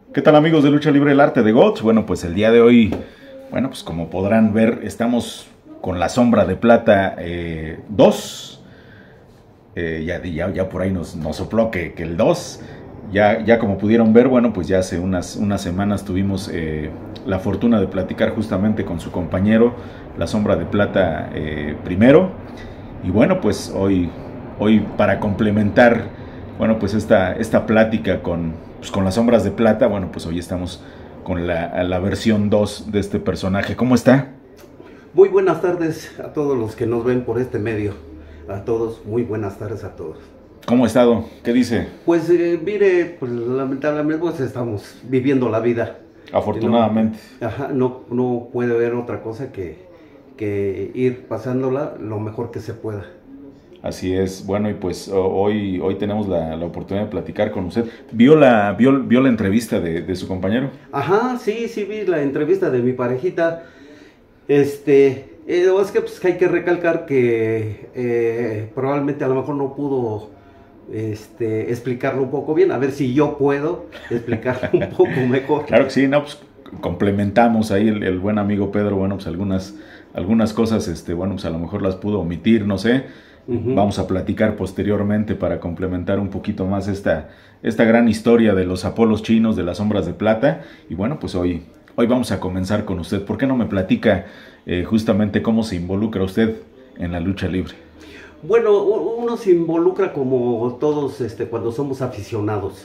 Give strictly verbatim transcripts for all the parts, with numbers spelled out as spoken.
¿Qué tal, amigos de Lucha Libre, el arte de Gods? Bueno, pues el día de hoy, bueno, pues como podrán ver, estamos con la Sombra de Plata eh, dos. Eh, ya, ya, ya por ahí nos, nos sopló que, que el dos. Ya, ya como pudieron ver, bueno, pues ya hace unas, unas semanas tuvimos eh, la fortuna de platicar justamente con su compañero, la Sombra de Plata eh, primero. Y bueno, pues hoy, hoy para complementar, bueno, pues esta, esta plática con, pues con las Sombras de Plata, bueno, pues hoy estamos con la, la versión dos de este personaje. ¿Cómo está? Muy buenas tardes a todos los que nos ven por este medio. A todos, muy buenas tardes a todos. ¿Cómo ha estado? ¿Qué dice? Pues eh, mire, pues lamentablemente pues estamos viviendo la vida. Afortunadamente. No, ajá, no, no puede haber otra cosa que, que ir pasándola lo mejor que se pueda. Así es. Bueno, y pues hoy, hoy tenemos la, la oportunidad de platicar con usted. ¿Vio la, vio, vio la entrevista de, de su compañero? Ajá, sí, sí vi la entrevista de mi parejita. Este, eh, es que pues, hay que recalcar que eh, probablemente a lo mejor no pudo este, explicarlo un poco bien. A ver si yo puedo explicarlo un poco mejor. Claro que sí, no, pues complementamos ahí el, el buen amigo Pedro. Bueno, pues algunas, algunas cosas, este, bueno, pues a lo mejor las pudo omitir, no sé. Uh-huh. Vamos a platicar posteriormente para complementar un poquito más esta, esta gran historia de los Apolos chinos, de las Sombras de Plata. Y bueno, pues hoy, hoy vamos a comenzar con usted. ¿Por qué no me platica eh, justamente cómo se involucra usted en la lucha libre? Bueno, uno se involucra como todos este, cuando somos aficionados.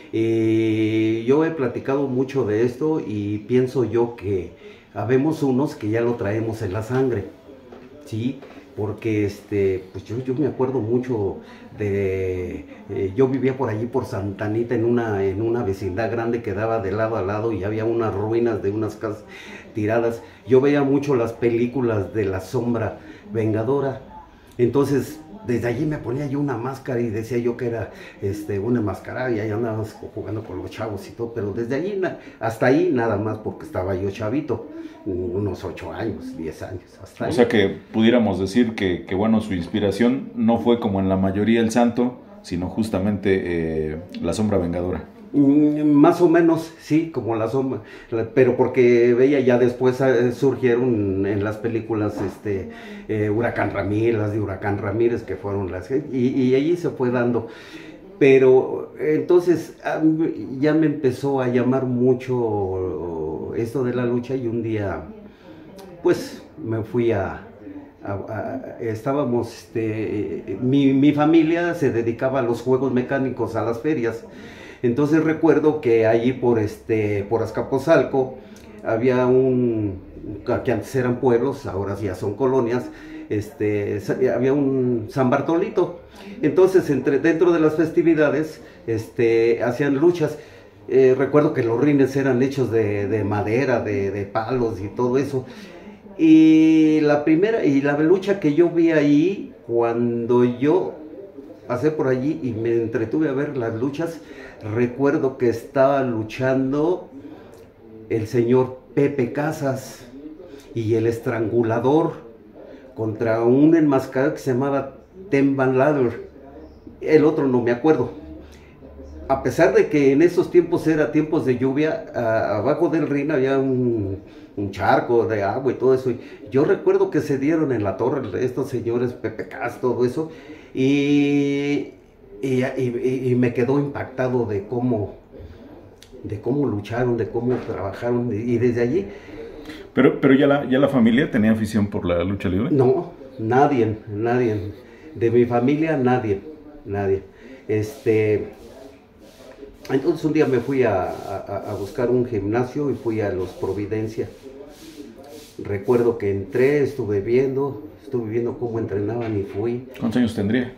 Eh, yo he platicado mucho de esto y pienso yo que habemos unos que ya lo traemos en la sangre, ¿sí? Porque este, pues yo, yo me acuerdo mucho de, eh, yo vivía por allí por Santa Anita en una, en una vecindad grande que daba de lado a lado y había unas ruinas de unas casas tiradas. Yo veía mucho las películas de la Sombra Vengadora. Entonces, desde allí me ponía yo una máscara y decía yo que era este, una enmascarada y ahí andábamos jugando con los chavos y todo, pero desde allí, hasta ahí nada más porque estaba yo chavito, unos ocho años, diez años, hasta ahí. O sea que pudiéramos decir que, que bueno, su inspiración no fue como en la mayoría el santo, sino justamente eh, la Sombra Vengadora. Más o menos, sí, como la sombra, pero porque veía ya después eh, surgieron en las películas este eh, Huracán Ramírez, las de Huracán Ramírez, que fueron las y, y allí se fue dando. Pero entonces ya me empezó a llamar mucho esto de la lucha y un día, pues me fui a, A, a, estábamos, este, mi, mi familia se dedicaba a los juegos mecánicos, a las ferias. Entonces recuerdo que allí por, este, por Azcapotzalco había un, que antes eran pueblos, ahora ya son colonias, este, había un San Bartolito. Entonces entre, dentro de las festividades este, hacían luchas. Eh, recuerdo que los rines eran hechos de, de madera, de, de palos y todo eso. Y la primera, y la lucha que yo vi ahí, cuando yo pasé por allí y me entretuve a ver las luchas, recuerdo que estaba luchando el señor Pepe Casas y el Estrangulador contra un enmascarado que se llamaba Ten Van Ladder. El otro no me acuerdo. A pesar de que en esos tiempos era tiempos de lluvia, a, abajo del ring había un, un charco de agua y todo eso. Y yo recuerdo que se dieron en la torre estos señores Pepe Casas, todo eso. Y, y, y, y me quedó impactado de cómo, de cómo lucharon, de cómo trabajaron. Y desde allí... Pero, pero ya, la, ya la familia tenía afición por la lucha libre. No, nadie, nadie. De mi familia, nadie, nadie. Este... Entonces un día me fui a, a, a buscar un gimnasio y fui a los Providencia. Recuerdo que entré, estuve viendo, estuve viendo cómo entrenaban y fui. ¿Cuántos años tendría?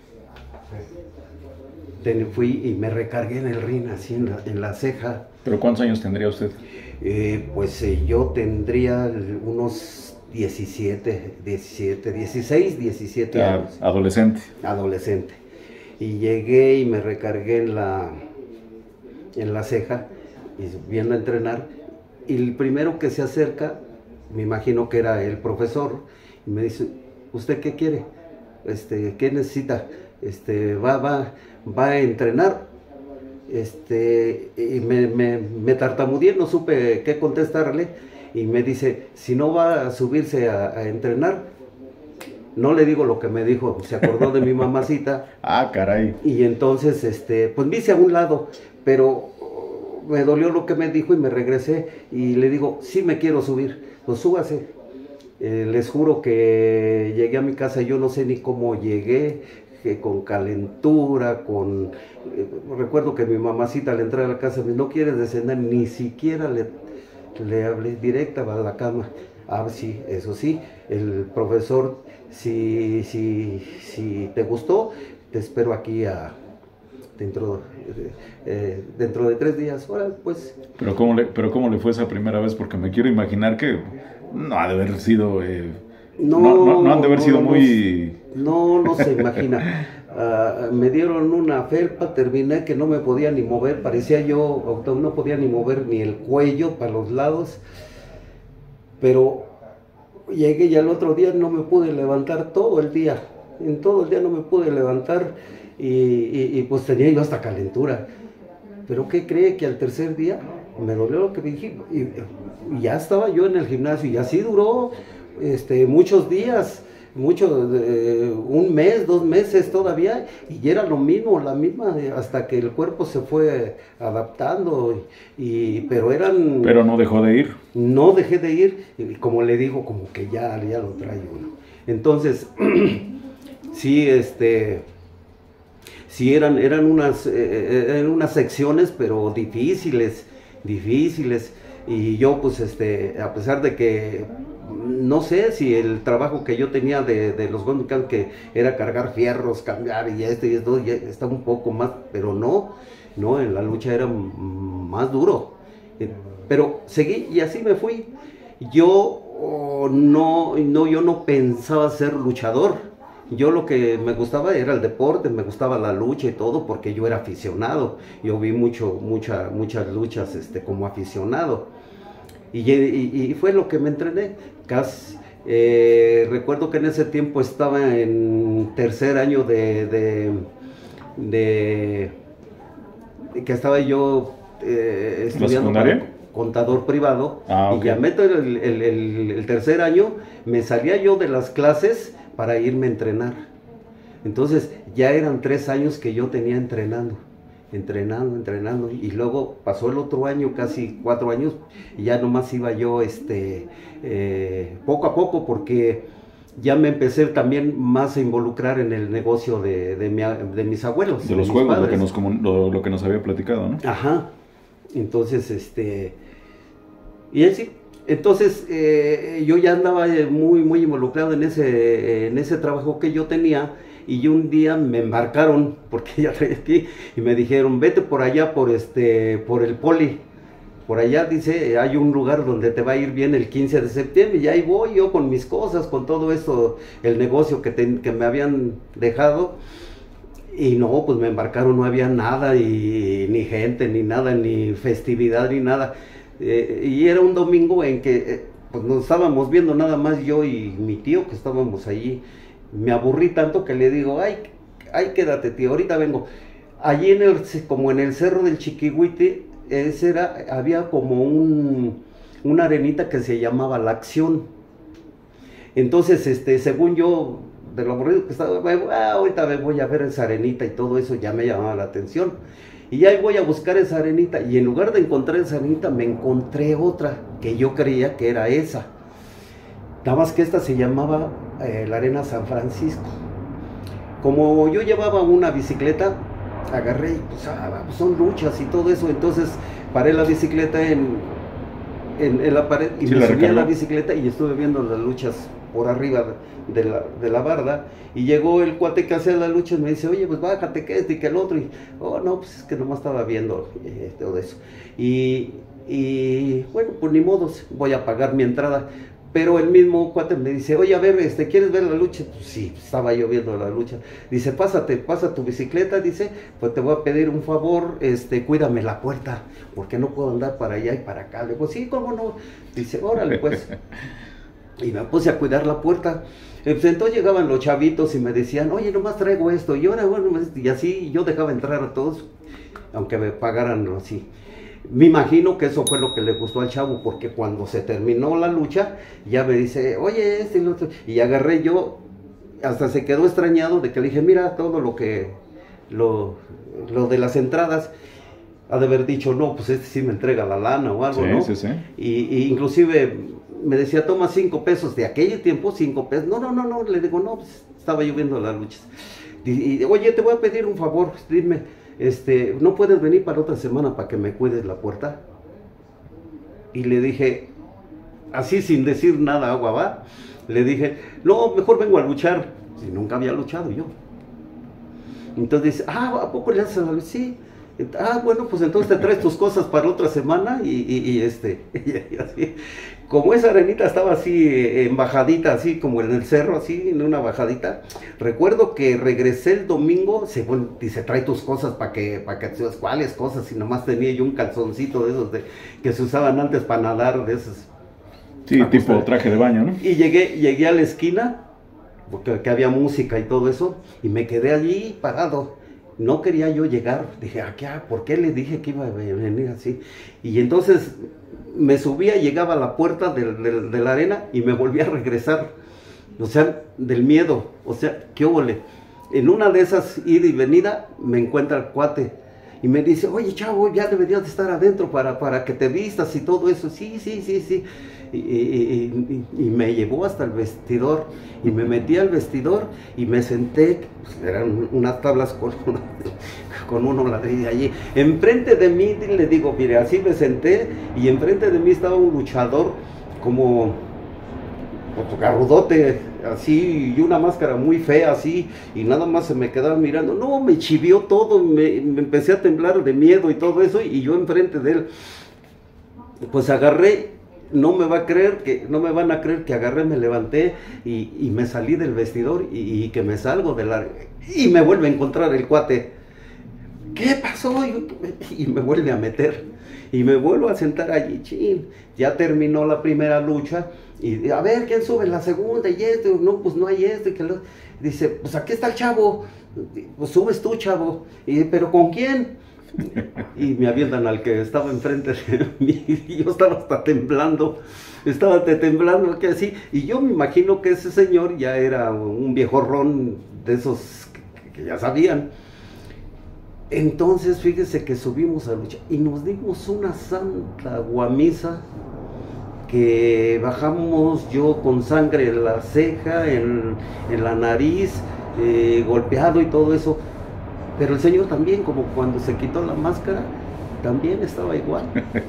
Ten, fui y me recargué en el ring, así en la, en la ceja. ¿Pero cuántos años tendría usted? Eh, pues eh, yo tendría unos diecisiete, diecisiete, dieciséis, diecisiete ah, años. Adolescente. Adolescente. Y llegué y me recargué en la... en la ceja, y viendo a entrenar, y el primero que se acerca, me imagino que era el profesor, y me dice, ¿usted qué quiere? Este, ¿qué necesita? Este, va, va, va a entrenar. este, y me, me, me tartamudeé, no supe qué contestarle, y me dice, si no va a subirse a, a entrenar, no le digo lo que me dijo, se acordó de mi mamacita. Ah, caray. Y entonces, este, pues me hice a un lado, pero me dolió lo que me dijo y me regresé y le digo, sí me quiero subir, pues súbase. Eh, les juro que llegué a mi casa, yo no sé ni cómo llegué, que con calentura, con... Eh, recuerdo que mi mamacita al entrar a la casa me dijo, no quieres descender, ni siquiera le, le hablé directa a la cama. Ah, sí, eso sí, el profesor, si, si, si te gustó, te espero aquí a, dentro, eh, dentro de tres días. Ahora, pues... Pero ¿cómo, le, pero ¿cómo le fue esa primera vez? Porque me quiero imaginar que no ha de haber sido... Eh, no, no, no, no han de haber no, sido no, muy... No, no se imagina. Uh, me dieron una felpa, terminé que no me podía ni mover, parecía yo, no podía ni mover ni el cuello para los lados. Pero llegué y al otro día no me pude levantar todo el día, en todo el día no me pude levantar y, y, y pues tenía yo hasta calentura. Pero ¿qué cree? Que al tercer día me dolió lo que me dije y, y ya estaba yo en el gimnasio y así duró este, muchos días, mucho, eh, un mes, dos meses todavía, y era lo mismo, la misma, hasta que el cuerpo se fue adaptando, y, pero eran... Pero no dejó de ir. No dejé de ir, y como le digo, como que ya, ya lo trae uno. Entonces, sí, este... Sí, eran, eran, unas, eh, eran unas secciones, pero difíciles, difíciles, y yo pues, este, a pesar de que... No sé si el trabajo que yo tenía de, de los Gondicam, que era cargar fierros, cambiar y esto y esto, ya está un poco más, pero no, no, en la lucha era más duro. Pero seguí y así me fui. Yo oh, no, no, yo no pensaba ser luchador. Yo lo que me gustaba era el deporte, me gustaba la lucha y todo, porque yo era aficionado. Yo vi mucho, mucha, muchas luchas este, como aficionado. Y, y, y fue lo que me entrené. Casi, eh, recuerdo que en ese tiempo estaba en tercer año de, de, de, de que estaba yo eh, estudiando para contador privado. Ah, okay. Y ya meto el, el, el, el tercer año, me salía yo de las clases para irme a entrenar. Entonces ya eran tres años que yo tenía entrenando. entrenando, entrenando, y luego pasó el otro año, casi cuatro años, y ya nomás iba yo, este, eh, poco a poco, porque ya me empecé también más a involucrar en el negocio de, de, mi, de mis abuelos. De los de juegos, lo que, nos, lo, lo que nos había platicado, ¿no? Ajá, entonces, este, y así, entonces, eh, yo ya andaba muy, muy involucrado en ese, en ese trabajo que yo tenía. Y un día me embarcaron, porque ya traía aquí, y me dijeron, vete por allá, por este, por el Poli. Por allá, dice, hay un lugar donde te va a ir bien el quince de septiembre, y ahí voy yo con mis cosas, con todo esto, el negocio que, te, que me habían dejado. Y no, pues me embarcaron, no había nada, y ni gente, ni nada, ni festividad, ni nada. Eh, y era un domingo en que, eh, pues nos estábamos viendo nada más yo y mi tío, que estábamos allí. Me aburrí tanto que le digo, ay, ay, quédate tío, ahorita vengo. Allí en el, como en el cerro del Chiquihuite, ese era, había como un, una arenita que se llamaba La Acción. Entonces, este, según yo, de lo aburrido que estaba, ah, ahorita me voy a ver esa arenita y todo eso, ya me llamaba la atención. Y ya voy a buscar esa arenita, y en lugar de encontrar esa arenita, me encontré otra, que yo creía que era esa. Nada más que esta se llamaba eh, la Arena San Francisco. Como yo llevaba una bicicleta, agarré y pues, ah, pues son luchas y todo eso. Entonces paré la bicicleta en, en, en la pared y sí, me subí a la bicicleta y estuve viendo las luchas por arriba de la, de la barda. Y llegó el cuate que hacía las luchas y me dice, oye, pues bájate que este y que el otro. Y, oh, no, pues es que nomás estaba viendo eh, todo eso. Y, y bueno, pues ni modo, voy a pagar mi entrada. Pero el mismo cuate me dice, oye, a ver, este, ¿quieres ver la lucha? Pues sí, estaba yo viendo la lucha. Dice, pásate, pasa tu bicicleta, dice, pues te voy a pedir un favor, este, cuídame la puerta, porque no puedo andar para allá y para acá. Le digo, sí, ¿cómo no? Dice, órale, pues. Y me puse a cuidar la puerta. Pues entonces llegaban los chavitos y me decían, oye, nomás traigo esto. Y ahora, bueno, y así yo dejaba entrar a todos. aunque me pagaran así. Me imagino que eso fue lo que le gustó al chavo, porque cuando se terminó la lucha, ya me dice, oye, este y lo otro, y agarré yo, hasta se quedó extrañado de que le dije, mira todo lo que, lo, lo de las entradas, ha de haber dicho, no, pues este sí me entrega la lana o algo, sí, ¿no? Sí, sí, y, y inclusive me decía, toma cinco pesos, de aquel tiempo, cinco pesos, no, no, no, no, le digo, no, pues estaba yo viendo las luchas, y, y, oye, te voy a pedir un favor, dime, Este, ¿no puedes venir para otra semana para que me cuides la puerta? Y le dije, así sin decir nada, agua va, le dije, no, mejor vengo a luchar, si nunca había luchado yo. Entonces dice, ah, ¿a poco le haces la lucha? Sí. Ah, bueno, pues entonces te traes tus cosas para otra semana y, y, y este, y así. Como esa arenita estaba así, eh, en bajadita, así como en el cerro, así, en una bajadita. Recuerdo que regresé el domingo, se, bueno, dice, trae tus cosas para que, para que, ¿cuáles cosas? Y nomás tenía yo un calzoncito de esos de, que se usaban antes para nadar, de esos. Sí, tipo traje de baño, ¿no? Y llegué, llegué a la esquina, porque que había música y todo eso, y me quedé allí parado. No quería yo llegar, dije, ¿a qué? ¿Por qué le dije que iba a venir así? Y entonces me subía, llegaba a la puerta de, de, de la arena y me volvía a regresar, o sea, del miedo, o sea, qué óvole. En una de esas ida y venida me encuentra el cuate y me dice, oye chavo, ya deberías de estar adentro para, para que te vistas y todo eso. Sí, sí, sí, sí. Y, y, y, y me llevó hasta el vestidor y me metí al vestidor y me senté, pues, eran unas tablas con, una, con uno ladrillo allí. Enfrente de mí, le digo, mire, así me senté y enfrente de mí estaba un luchador como pues, garrudote, así, y una máscara muy fea, así, y nada más se me quedaba mirando. No, me chivió todo, me, me empecé a temblar de miedo y todo eso, y yo enfrente de él, pues agarré, no me va a creer que, no me van a creer que agarré, me levanté, y, y me salí del vestidor, y, y que me salgo de la, y me vuelve a encontrar el cuate. ¿Qué pasó? Y me vuelve a meter, y me vuelvo a sentar allí, chin, ya terminó la primera lucha, y a ver, ¿quién sube la segunda? Y este, no, pues no hay este, que lo... Dice, pues aquí está el chavo, pues subes tú, chavo, y, pero ¿con quién? Y me avientan al que estaba enfrente de mí, y yo estaba hasta temblando, estaba temblando, que así, y yo me imagino que ese señor ya era un viejo ron de esos que, que ya sabían. Entonces, fíjese que subimos a lucha y nos dimos una santa guamisa que bajamos yo con sangre en la ceja, en, en la nariz, eh, golpeado y todo eso. Pero el señor también, como cuando se quitó la máscara, también estaba igual.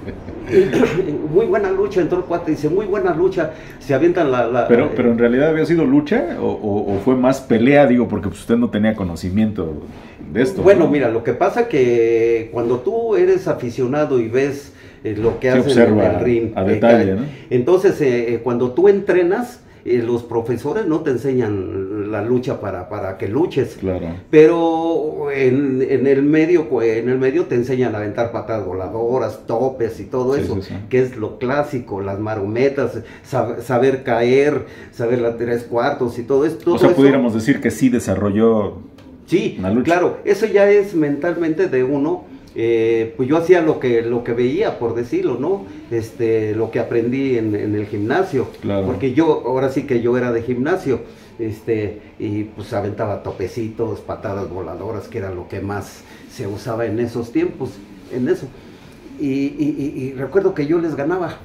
Muy buena lucha, entró el cuate, dice, muy buena lucha, se avientan la... la pero, eh, pero en realidad había sido lucha o, o, o fue más pelea, digo, porque pues, usted no tenía conocimiento de esto. Bueno, ¿no? mira, lo que pasa que cuando tú eres aficionado y ves eh, lo que hacen en el ring, a detalle, eh, ¿no? Entonces eh, cuando tú entrenas, eh, los profesores no te enseñan la lucha para, para que luches, claro. Pero en, en el medio en el medio te enseñan a aventar patadas voladoras, topes y todo sí, eso, sí, sí. que es lo clásico, las marometas, sab, saber caer, saber la tres cuartos y todo esto. Todo o sea, eso, pudiéramos decir que sí desarrolló sí, una lucha. Claro, eso ya es mentalmente de uno. Eh, pues yo hacía lo que lo que veía, por decirlo, ¿no? Este, lo que aprendí en, en el gimnasio, claro. Porque yo, ahora sí que yo era de gimnasio, este, y pues aventaba topecitos, patadas voladoras, que era lo que más se usaba en esos tiempos, en eso. Y, y, y, y recuerdo que yo les ganaba.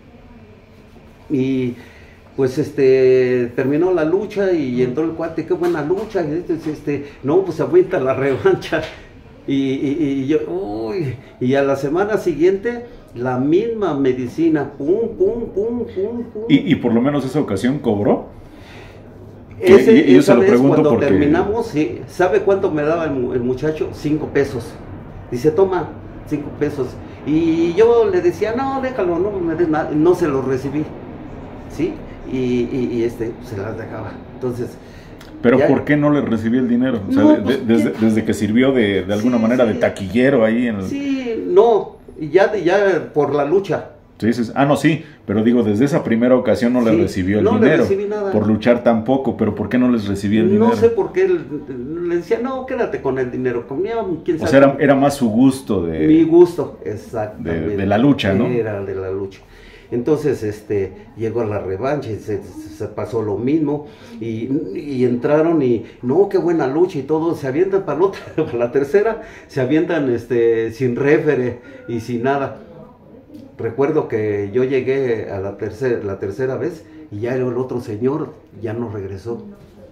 Y pues este, terminó la lucha y entró el cuate, qué buena lucha, y este, este, no, pues aguanta la revancha. Y, y, y yo, uy, y a la semana siguiente, la misma medicina, pum, pum, pum, pum, pum. ¿Y, y por lo menos esa ocasión cobró? Ese, y, y yo se lo vez, pregunto cuando porque... terminamos, sí, ¿sabe cuánto me daba el, el muchacho? Cinco pesos. Dice, toma, cinco pesos. Y yo le decía, no, déjalo, no me des nada, no se lo recibí, ¿sí? Y, y, y este, pues, se las dejaba. Entonces... Pero ya, ¿por qué no le recibió el dinero? O sea, no, de, pues, desde, desde que sirvió de, de alguna sí, manera sí, de taquillero ahí en el... Sí, no, ya, ya por la lucha. Sí, sí, ah, no, sí, pero digo, desde esa primera ocasión no Sí, le recibió el no le dinero. recibí nada. Por luchar tampoco, pero ¿por qué no les recibía el dinero? No sé por qué le decía, no, quédate con el dinero. Comía, quién sabe. O sea, era, era más su gusto de... Mi gusto, exactamente. De, de la lucha, ¿no? Era de la lucha. Entonces, este, llegó la revancha y se, se pasó lo mismo, y, y entraron y, no, qué buena lucha y todo, se avientan para la otra, para la tercera, se avientan este, sin réfere y sin nada. Recuerdo que yo llegué a la tercera, la tercera vez y ya el otro señor ya no regresó,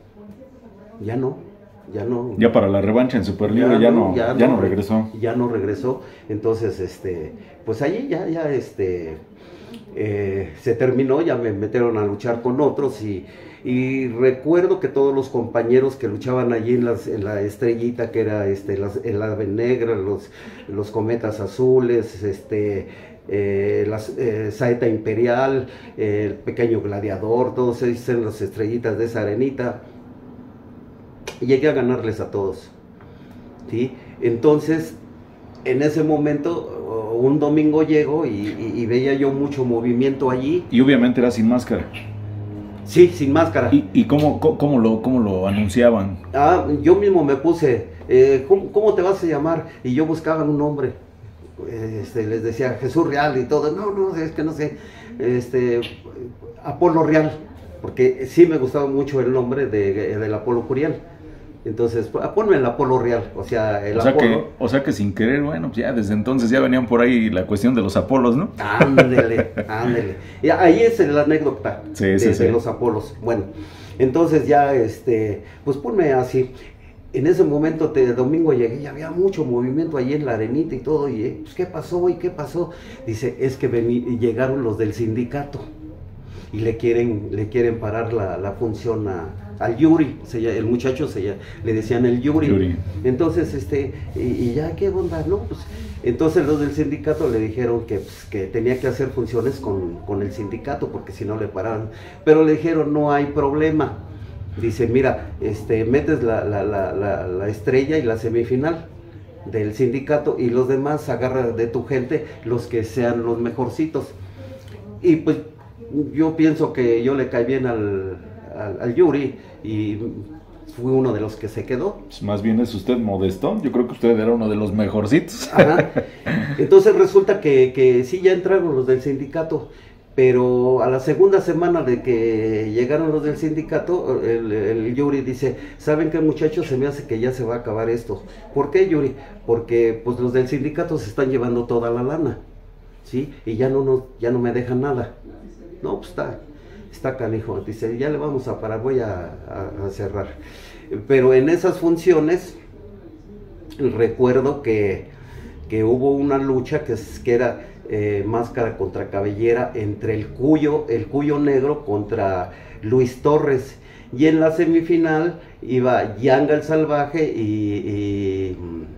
ya no. Ya no. Ya para la revancha en Superlibre ya, ya, no, ya, ya no, no regresó. Ya no regresó. Entonces, este, pues allí ya, ya, este, eh, se terminó, ya me metieron a luchar con otros y, y recuerdo que todos los compañeros que luchaban allí en, las, en la estrellita, que era este, las, el ave negra, los, los cometas azules, este, eh, la eh, saeta imperial, eh, el pequeño gladiador, todos ellos eran las estrellitas de esa arenita. Llegué a ganarles a todos, ¿sí? Entonces, en ese momento, un domingo llego y, y, y veía yo mucho movimiento allí. Y obviamente era sin máscara. Sí, sin máscara. ¿Y, y cómo, cómo, lo, cómo lo anunciaban? Ah, yo mismo me puse, eh, ¿cómo, ¿cómo te vas a llamar? Y yo buscaba un nombre, este, les decía Jesús Real y todo. No, no, es que no sé, este, Apolo Real, porque sí me gustaba mucho el nombre de, del Apolo Curiel. Entonces, ponme el Apolo Real, o sea, el o sea Apolo. Que, o sea que sin querer, bueno, pues ya desde entonces ya venían por ahí la cuestión de los Apolos, ¿no? Ándele, ándele. Y ahí es la anécdota sí, de, sí, de sí. los Apolos. Bueno, entonces ya, este, pues ponme así. En ese momento de domingo llegué y había mucho movimiento allí en la arenita y todo. Y, pues, ¿qué pasó? ¿Y qué pasó? Dice, es que vení, llegaron los del sindicato y le quieren, le quieren parar la, la función a... al Yuri, se, el muchacho se, le decían el Yuri. Yuri. Entonces, este, y, y ya, ¿qué onda? No, pues, entonces los del sindicato le dijeron que, pues, que tenía que hacer funciones con, con el sindicato, porque si no le paraban. Pero le dijeron, no hay problema. Dice, mira, este, metes la, la, la, la, la estrella y la semifinal del sindicato, y los demás agarra de tu gente los que sean los mejorcitos. Y pues yo pienso que yo le caí bien al, al, al Yuri y fui uno de los que se quedó. Pues más bien es usted modesto, yo creo que usted era uno de los mejorcitos. Ajá. Entonces resulta que, que sí, ya entraron los del sindicato, pero a la segunda semana de que llegaron los del sindicato, el, el Yuri dice, ¿saben qué, muchachos? Se me hace que ya se va a acabar esto. ¿Por qué, Yuri? Porque pues los del sindicato se están llevando toda la lana, ¿sí? Y ya no, no, ya no me dejan nada. No, pues está, está canijo. Dice, ya le vamos a parar, voy a, a, a cerrar. Pero en esas funciones, recuerdo que, que hubo una lucha que, que era eh, máscara contra cabellera entre el Cuyo, el Cuyo Negro contra Luis Torres. Y en la semifinal iba Yanga el Salvaje y... y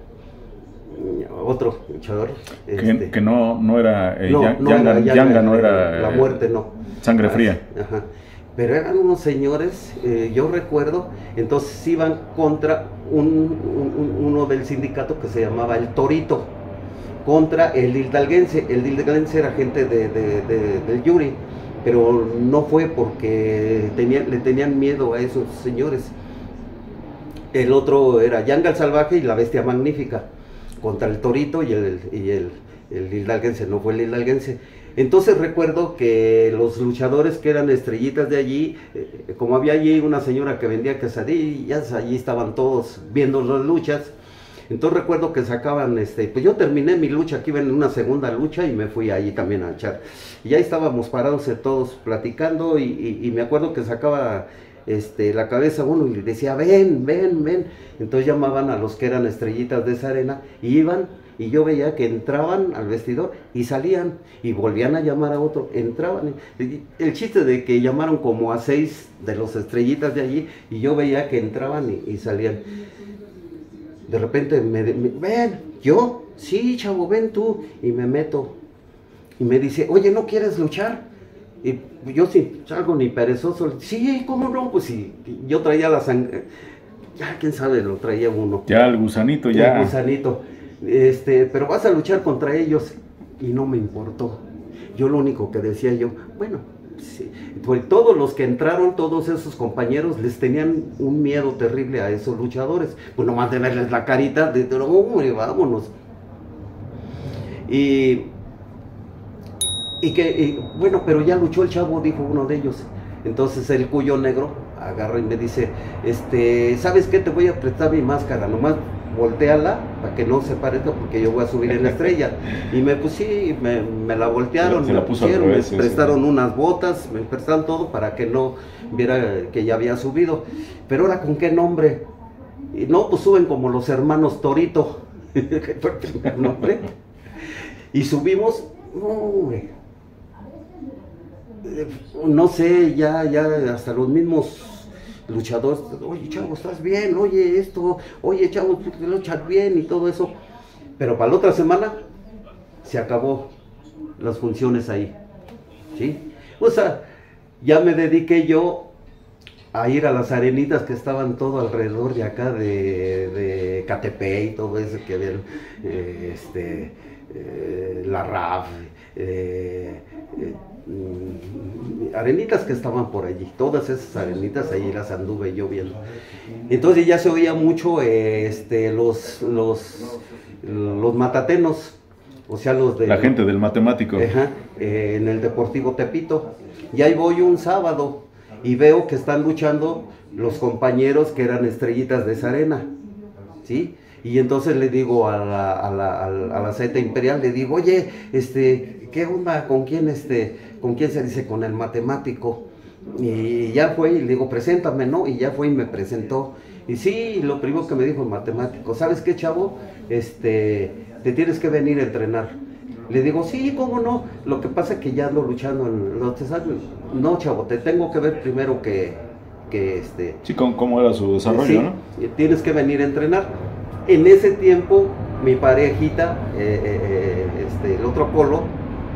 otro luchador que, este, que no, no era eh, no, Yanga, no era Yanga, Yanga no era la muerte, no, sangre fría. Ajá. Pero eran unos señores, eh, yo recuerdo, entonces iban contra un, un, uno del sindicato que se llamaba el Torito, contra el hidalguense. El hidalguense era gente de, de, de, del Yuri, pero no fue porque tenían, le tenían miedo a esos señores. El otro era Yanga el Salvaje y la Bestia Magnífica, contra el Torito y el, y el, el hidalguense, no fue el hidalguense. Entonces recuerdo que los luchadores que eran estrellitas de allí, eh, como había allí una señora que vendía quesadillas, allí estaban todos viendo las luchas. Entonces recuerdo que sacaban, este, pues yo terminé mi lucha, aquí ven una segunda lucha y me fui allí también a echar. Y ahí estábamos parados todos platicando y, y, y me acuerdo que sacaba este, la cabeza uno y le decía, ven, ven, ven. Entonces llamaban a los que eran estrellitas de esa arena y iban, y yo veía que entraban al vestidor y salían y volvían a llamar a otro, entraban. El chiste de que llamaron como a seis de los estrellitas de allí y yo veía que entraban y, y salían. De repente me, me ven, ¿yo? Sí, chavo, ven tú. Y me meto y me dice, oye, ¿no quieres luchar? Y yo sí, salgo ni perezoso. Sí, ¿cómo no? Pues sí, yo traía la sangre. Ya, quién sabe, lo traía uno. Ya, el gusanito, ya. El gusanito. Este, pero vas a luchar contra ellos. Y no me importó. Yo lo único que decía yo, bueno, sí, pues todos los que entraron, todos esos compañeros, les tenían un miedo terrible a esos luchadores. Pues nomás de verles la carita, de, de hombre, vámonos. Y, y que, y, bueno, pero ya luchó el chavo, dijo uno de ellos. Entonces el Cuyo Negro agarra y me dice, este, ¿sabes qué? Te voy a prestar mi máscara, nomás volteala para que no se parezca porque yo voy a subir en la estrella. Y me pues sí, me, me la voltearon, se me la la puso al pusieron, revés, me sí, prestaron sí. unas botas, me prestaron todo para que no viera que ya había subido. Pero ahora, ¿con qué nombre? Y no, pues suben como los hermanos Torito, que fue el primer nombre. Y subimos, no, hombre, no sé, ya, ya hasta los mismos luchadores, oye chavo, estás bien, oye esto, oye chavo, te luchas bien y todo eso. Pero para la otra semana se acabó las funciones ahí, ¿sí? O sea, ya me dediqué yo a ir a las arenitas que estaban todo alrededor de acá, de, de Catepec y todo eso que había, eh, este, eh, la R A F, eh, eh, arenitas que estaban por allí, todas esas arenitas ahí las anduve yo viendo. Entonces ya se oía mucho eh, este, los, los, los matatenos, o sea los de... La gente del matemático. Ajá, eh, en el Deportivo Tepito. Y ahí voy un sábado y veo que están luchando los compañeros que eran estrellitas de esa arena, ¿sí? Y entonces le digo a la, a la, a la, a la Z Imperial, le digo, oye, este, ¿qué onda? ¿Con quién, este, con quién se dice? Con el matemático. Y ya fue, y le digo, preséntame, ¿no? Y ya fue y me presentó. Y sí, lo primero que me dijo el matemático, ¿sabes qué, chavo? Este, te tienes que venir a entrenar. Le digo, sí, ¿cómo no? Lo que pasa es que ya ando luchando en los tesanos. No, chavo, te tengo que ver primero que, que este... Sí, ¿cómo, cómo era su desarrollo, sí, no? Tienes que venir a entrenar. En ese tiempo, mi parejita, eh, eh, este, el otro Apolo,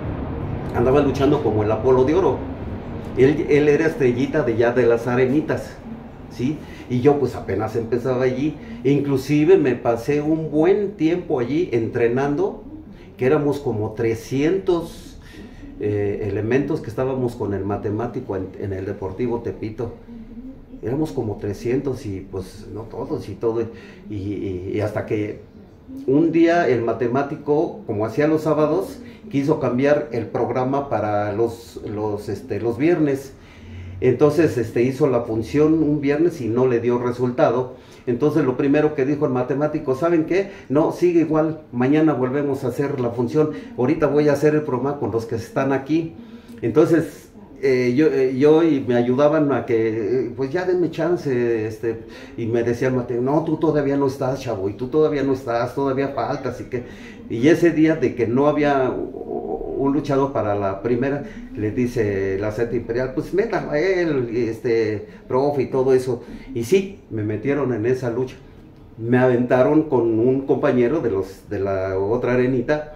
andaba luchando como el Apolo de Oro. Él, él era estrellita de ya de las arenitas, ¿sí? Y yo pues apenas empezaba allí. Inclusive me pasé un buen tiempo allí entrenando, que éramos como trescientos eh, elementos que estábamos con el matemático en, en el Deportivo Tepito. Éramos como trescientos y pues no todos y todo. Y, y, y hasta que un día el matemático, como hacía los sábados, quiso cambiar el programa para los, los, este, los viernes. Entonces este, hizo la función un viernes y no le dio resultado. Entonces lo primero que dijo el matemático, ¿saben qué? No, sigue igual, mañana volvemos a hacer la función. Ahorita voy a hacer el programa con los que están aquí. Entonces eh, yo, eh, yo y me ayudaban a que, eh, pues ya denme chance. Este, y me decía el matemático, no, tú todavía no estás, chavo, y tú todavía no estás, todavía falta. Así que, y ese día de que no había un luchador para la primera, le dice la Z Imperial, pues métalo a él, este, profe y todo eso. Y sí, me metieron en esa lucha. Me aventaron con un compañero de los de la otra arenita.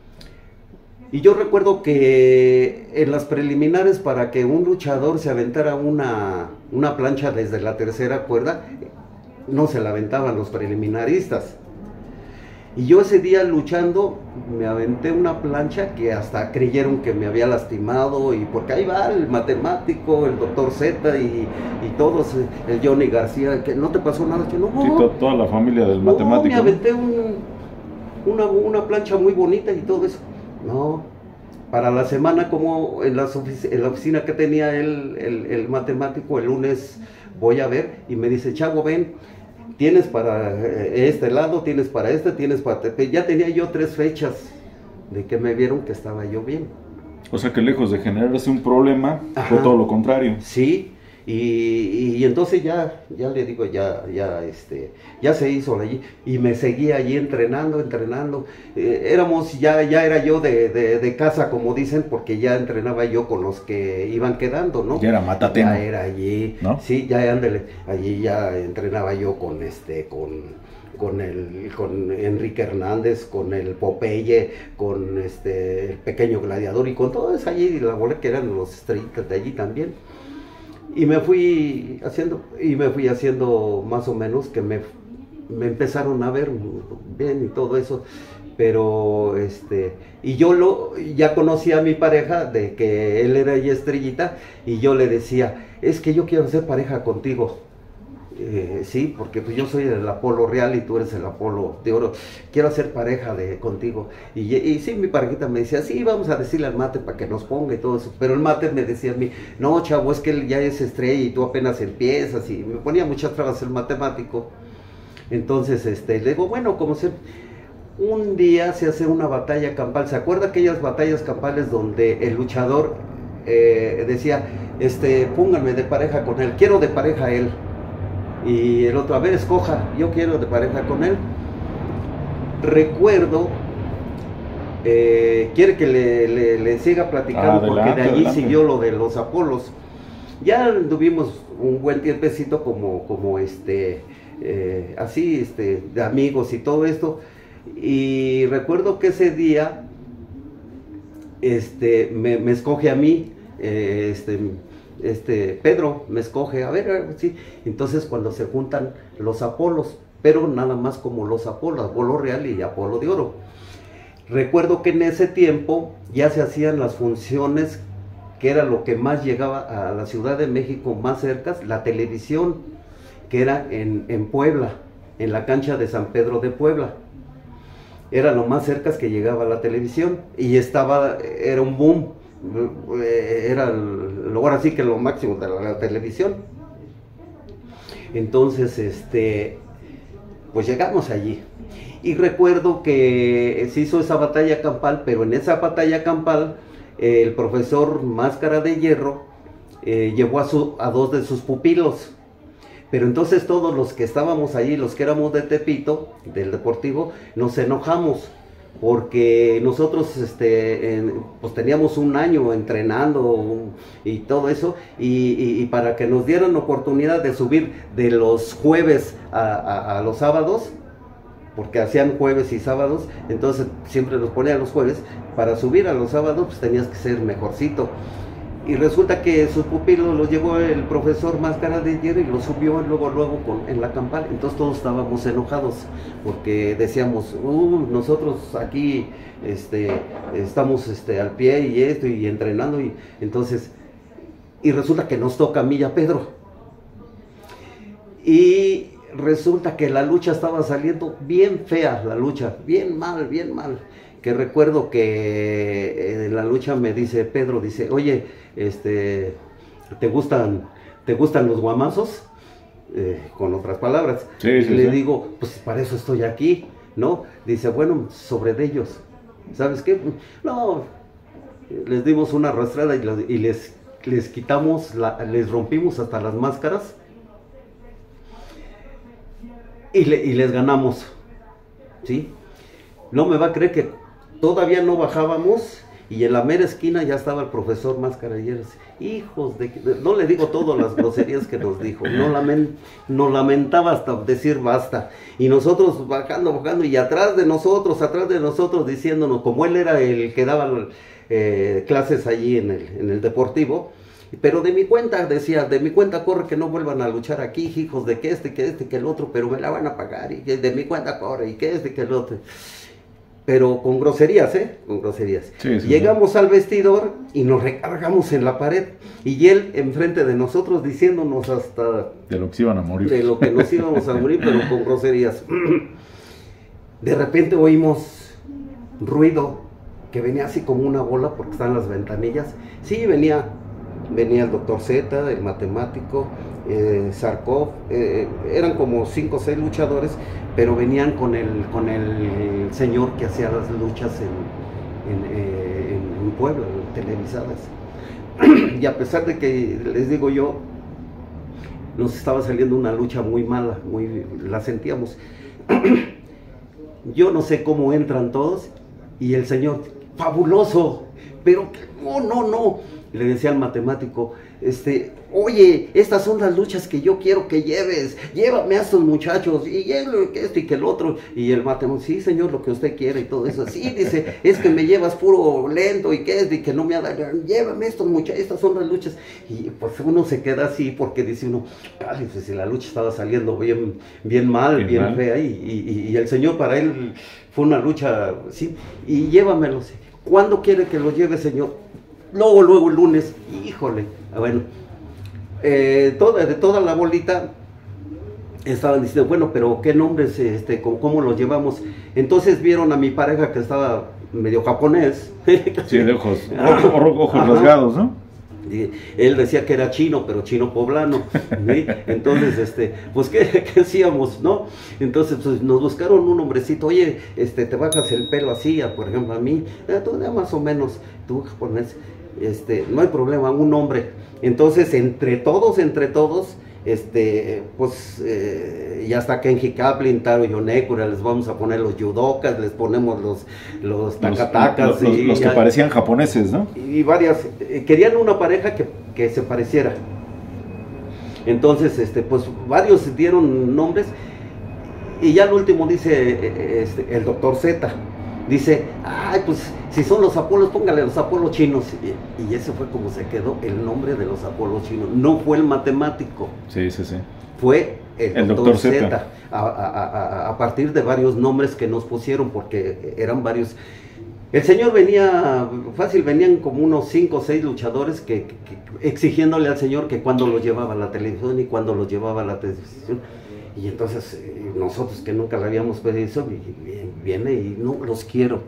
Y yo recuerdo que en las preliminares, para que un luchador se aventara una, una plancha desde la tercera cuerda, no se la aventaban los preliminaristas. Y yo ese día luchando, me aventé una plancha que hasta creyeron que me había lastimado, y porque ahí va el matemático, el doctor Z y, y todos, el Johnny García, que no te pasó nada. Yo, no, Sí, to, toda la familia del no, matemático. me aventé un, una, una plancha muy bonita y todo eso. No, para la semana, como en, las ofici en la oficina que tenía el, el, el matemático, el lunes voy a ver, y me dice, chavo, ven, tienes para este lado, tienes para este, tienes para... Ya tenía yo tres fechas de que me vieron que estaba yo bien. O sea que lejos de generarse un problema, Ajá, fue todo lo contrario. Sí, y, y entonces ya, ya le digo, ya, ya, este, ya se hizo allí, y me seguía allí entrenando, entrenando. Eh, éramos, ya, ya era yo de, de, de casa, como dicen, porque ya entrenaba yo con los que iban quedando, ¿no? Ya era matateno. Ya era allí, ¿no? Sí, ya ándale, allí ya entrenaba yo con este, con... con el con Enrique Hernández, con el Popeye, con este el Pequeño Gladiador, y con todos allí, la bola que eran los estrellitas de allí también. Y me fui haciendo, y me fui haciendo más o menos, que me, me empezaron a ver bien y todo eso. pero este, y yo lo, ya conocía a mi pareja, de que él era ya estrellita, y yo le decía, es que yo quiero ser pareja contigo. Eh, sí, porque pues yo soy el Apolo real y tú eres el Apolo de oro, quiero hacer pareja de contigo. Y, y sí, mi parejita me decía, sí, vamos a decirle al mate para que nos ponga y todo eso. Pero el mate me decía a mí, no, chavo, es que él ya es estrella y tú apenas empiezas. Y me ponía muchas trabas el matemático. Entonces, este, le digo, bueno, como se... Un día se hace una batalla campal. ¿Se acuerda aquellas batallas campales donde el luchador eh, decía, este, pónganme de pareja con él, quiero de pareja a él? Y el otro, a ver, escoja, yo quiero de pareja con él. Recuerdo, eh, quiere que le, le, le siga platicando, adelante, porque de allí adelante. Siguió lo de los Apolos. Ya tuvimos un buen tiempecito como, como este, eh, así, este, de amigos y todo esto. Y recuerdo que ese día, este, me, me escoge a mí, eh, este, este, Pedro me escoge, a ver, sí. Entonces cuando se juntan los Apolos, pero nada más como los Apolos, Apolo real y Apolo de oro. Recuerdo que en ese tiempo ya se hacían las funciones, que era lo que más llegaba a la Ciudad de México más cerca, la televisión, que era en, en Puebla, en la cancha de San Pedro de Puebla. Era lo más cerca que llegaba a la televisión, y estaba, era un boom, era el, ahora sí que lo máximo de la, la televisión. Entonces, este, pues llegamos allí, y recuerdo que se hizo esa batalla campal, pero en esa batalla campal, eh, el profesor Máscara de Hierro eh, llevó a, su, a dos de sus pupilos. Pero entonces todos los que estábamos allí, los que éramos de Tepito, del Deportivo, nos enojamos, porque nosotros este, en, pues teníamos un año entrenando y todo eso, y, y, y para que nos dieran oportunidad de subir de los jueves a, a, a los sábados, porque hacían jueves y sábados, entonces siempre nos ponían los jueves, para subir a los sábados pues tenías que ser mejorcito. Y resulta que sus pupilos los llevó el profesor Máscara de Hierro y los subió luego luego con, en la campal. Entonces todos estábamos enojados porque decíamos, uh, nosotros aquí este, estamos este, al pie y esto y entrenando. Y entonces, y resulta que nos toca a mí y a Pedro. Y resulta que la lucha estaba saliendo bien fea, la lucha, bien mal, bien mal. Que recuerdo que en la lucha me dice Pedro, dice, oye, este, ¿te gustan, te gustan los guamazos? Eh, con otras palabras. Sí, y sí, le sí. digo, pues para eso estoy aquí, ¿no? Dice, bueno, sobre de ellos, ¿sabes qué? No, les dimos una arrastrada y, los, y les, les quitamos, la, les rompimos hasta las máscaras y, le, y les ganamos, ¿sí? No me va a creer que todavía no bajábamos y en la mera esquina ya estaba el profesor Máscara de Hierro. Hijos de... No le digo todas las groserías que nos dijo. No lamen, nos lamentaba hasta decir basta. Y nosotros bajando, bajando, y atrás de nosotros, atrás de nosotros, diciéndonos, como él era el que daba eh, clases allí en el, en el Deportivo, pero de mi cuenta, decía, de mi cuenta corre que no vuelvan a luchar aquí, hijos de que este, que este, que el otro, pero me la van a pagar, y que de mi cuenta corre, y que este, que el otro. Pero con groserías, ¿eh? Con groserías. Sí, sí, Llegamos sí. al vestidor y nos recargamos en la pared. Y él enfrente de nosotros diciéndonos hasta... De lo que se iban a morir. De lo que nos íbamos a morir, pero con groserías. De repente oímos ruido que venía así como una bola porque están las ventanillas. Sí, venía, venía el doctor Z, el matemático, eh, Zarkov, eh, eran como cinco o seis luchadores, pero venían con el, con el señor que hacía las luchas en, en, eh, en Puebla, televisadas. Y a pesar de que, les digo yo, nos estaba saliendo una lucha muy mala, muy, la sentíamos. Yo no sé cómo entran todos, y el señor, fabuloso, pero no, no, no. le decía al matemático, este, oye, estas son las luchas que yo quiero que lleves, llévame a estos muchachos, y llévame que esto y que el otro, y el matemático, sí señor, lo que usted quiera y todo eso, sí, dice, es que me llevas puro lento, y que es, y que no me ha dado, llévame estos muchachos, estas son las luchas, y pues uno se queda así, porque dice uno, ay, pues si la lucha estaba saliendo bien, bien mal, bien, bien mal. fea, y, y, y el señor para él fue una lucha, sí, y llévamelos, ¿cuándo quiere que lo lleve, señor? Luego, luego el lunes, híjole, bueno, eh, toda, de toda la bolita estaban diciendo, bueno, pero ¿qué nombres, este, cómo, cómo los llevamos? Entonces vieron a mi pareja que estaba medio japonés. Sí, de ojos, ojos, ojos rasgados, ¿no? Y él decía que era chino, pero chino poblano, ¿sí? Entonces, este, pues, ¿qué, qué hacíamos, no? Entonces, pues, nos buscaron un hombrecito, oye, este, te bajas el pelo así, por ejemplo, a mí, eh, tú ya más o menos, tú japonés, este, no hay problema, un hombre. Entonces, entre todos, entre todos, este, pues, eh, ya está Kenji Kaplan, Taro Yonekura, les vamos a poner los yudokas, les ponemos los, los takatakas. Los, los, y, los que ya, parecían japoneses, ¿no? Y, y varias, eh, querían una pareja que, que se pareciera. Entonces, este, pues, varios dieron nombres, y ya al último dice, este, el doctor Z, dice, ay, pues, si son los Apolos, póngale los Apolos chinos. Y, y ese fue como se quedó el nombre de los Apolos chinos. No fue el matemático. Sí, sí, sí. Fue el, el doctor Z. A, a, a, a partir de varios nombres que nos pusieron, porque eran varios. El señor venía, fácil, venían como unos cinco o seis luchadores que, que, que, exigiéndole al señor que cuando los llevaba a la televisión y cuando los llevaba a la televisión. Y entonces eh, nosotros que nunca le habíamos pedido eso, viene y no los quiero.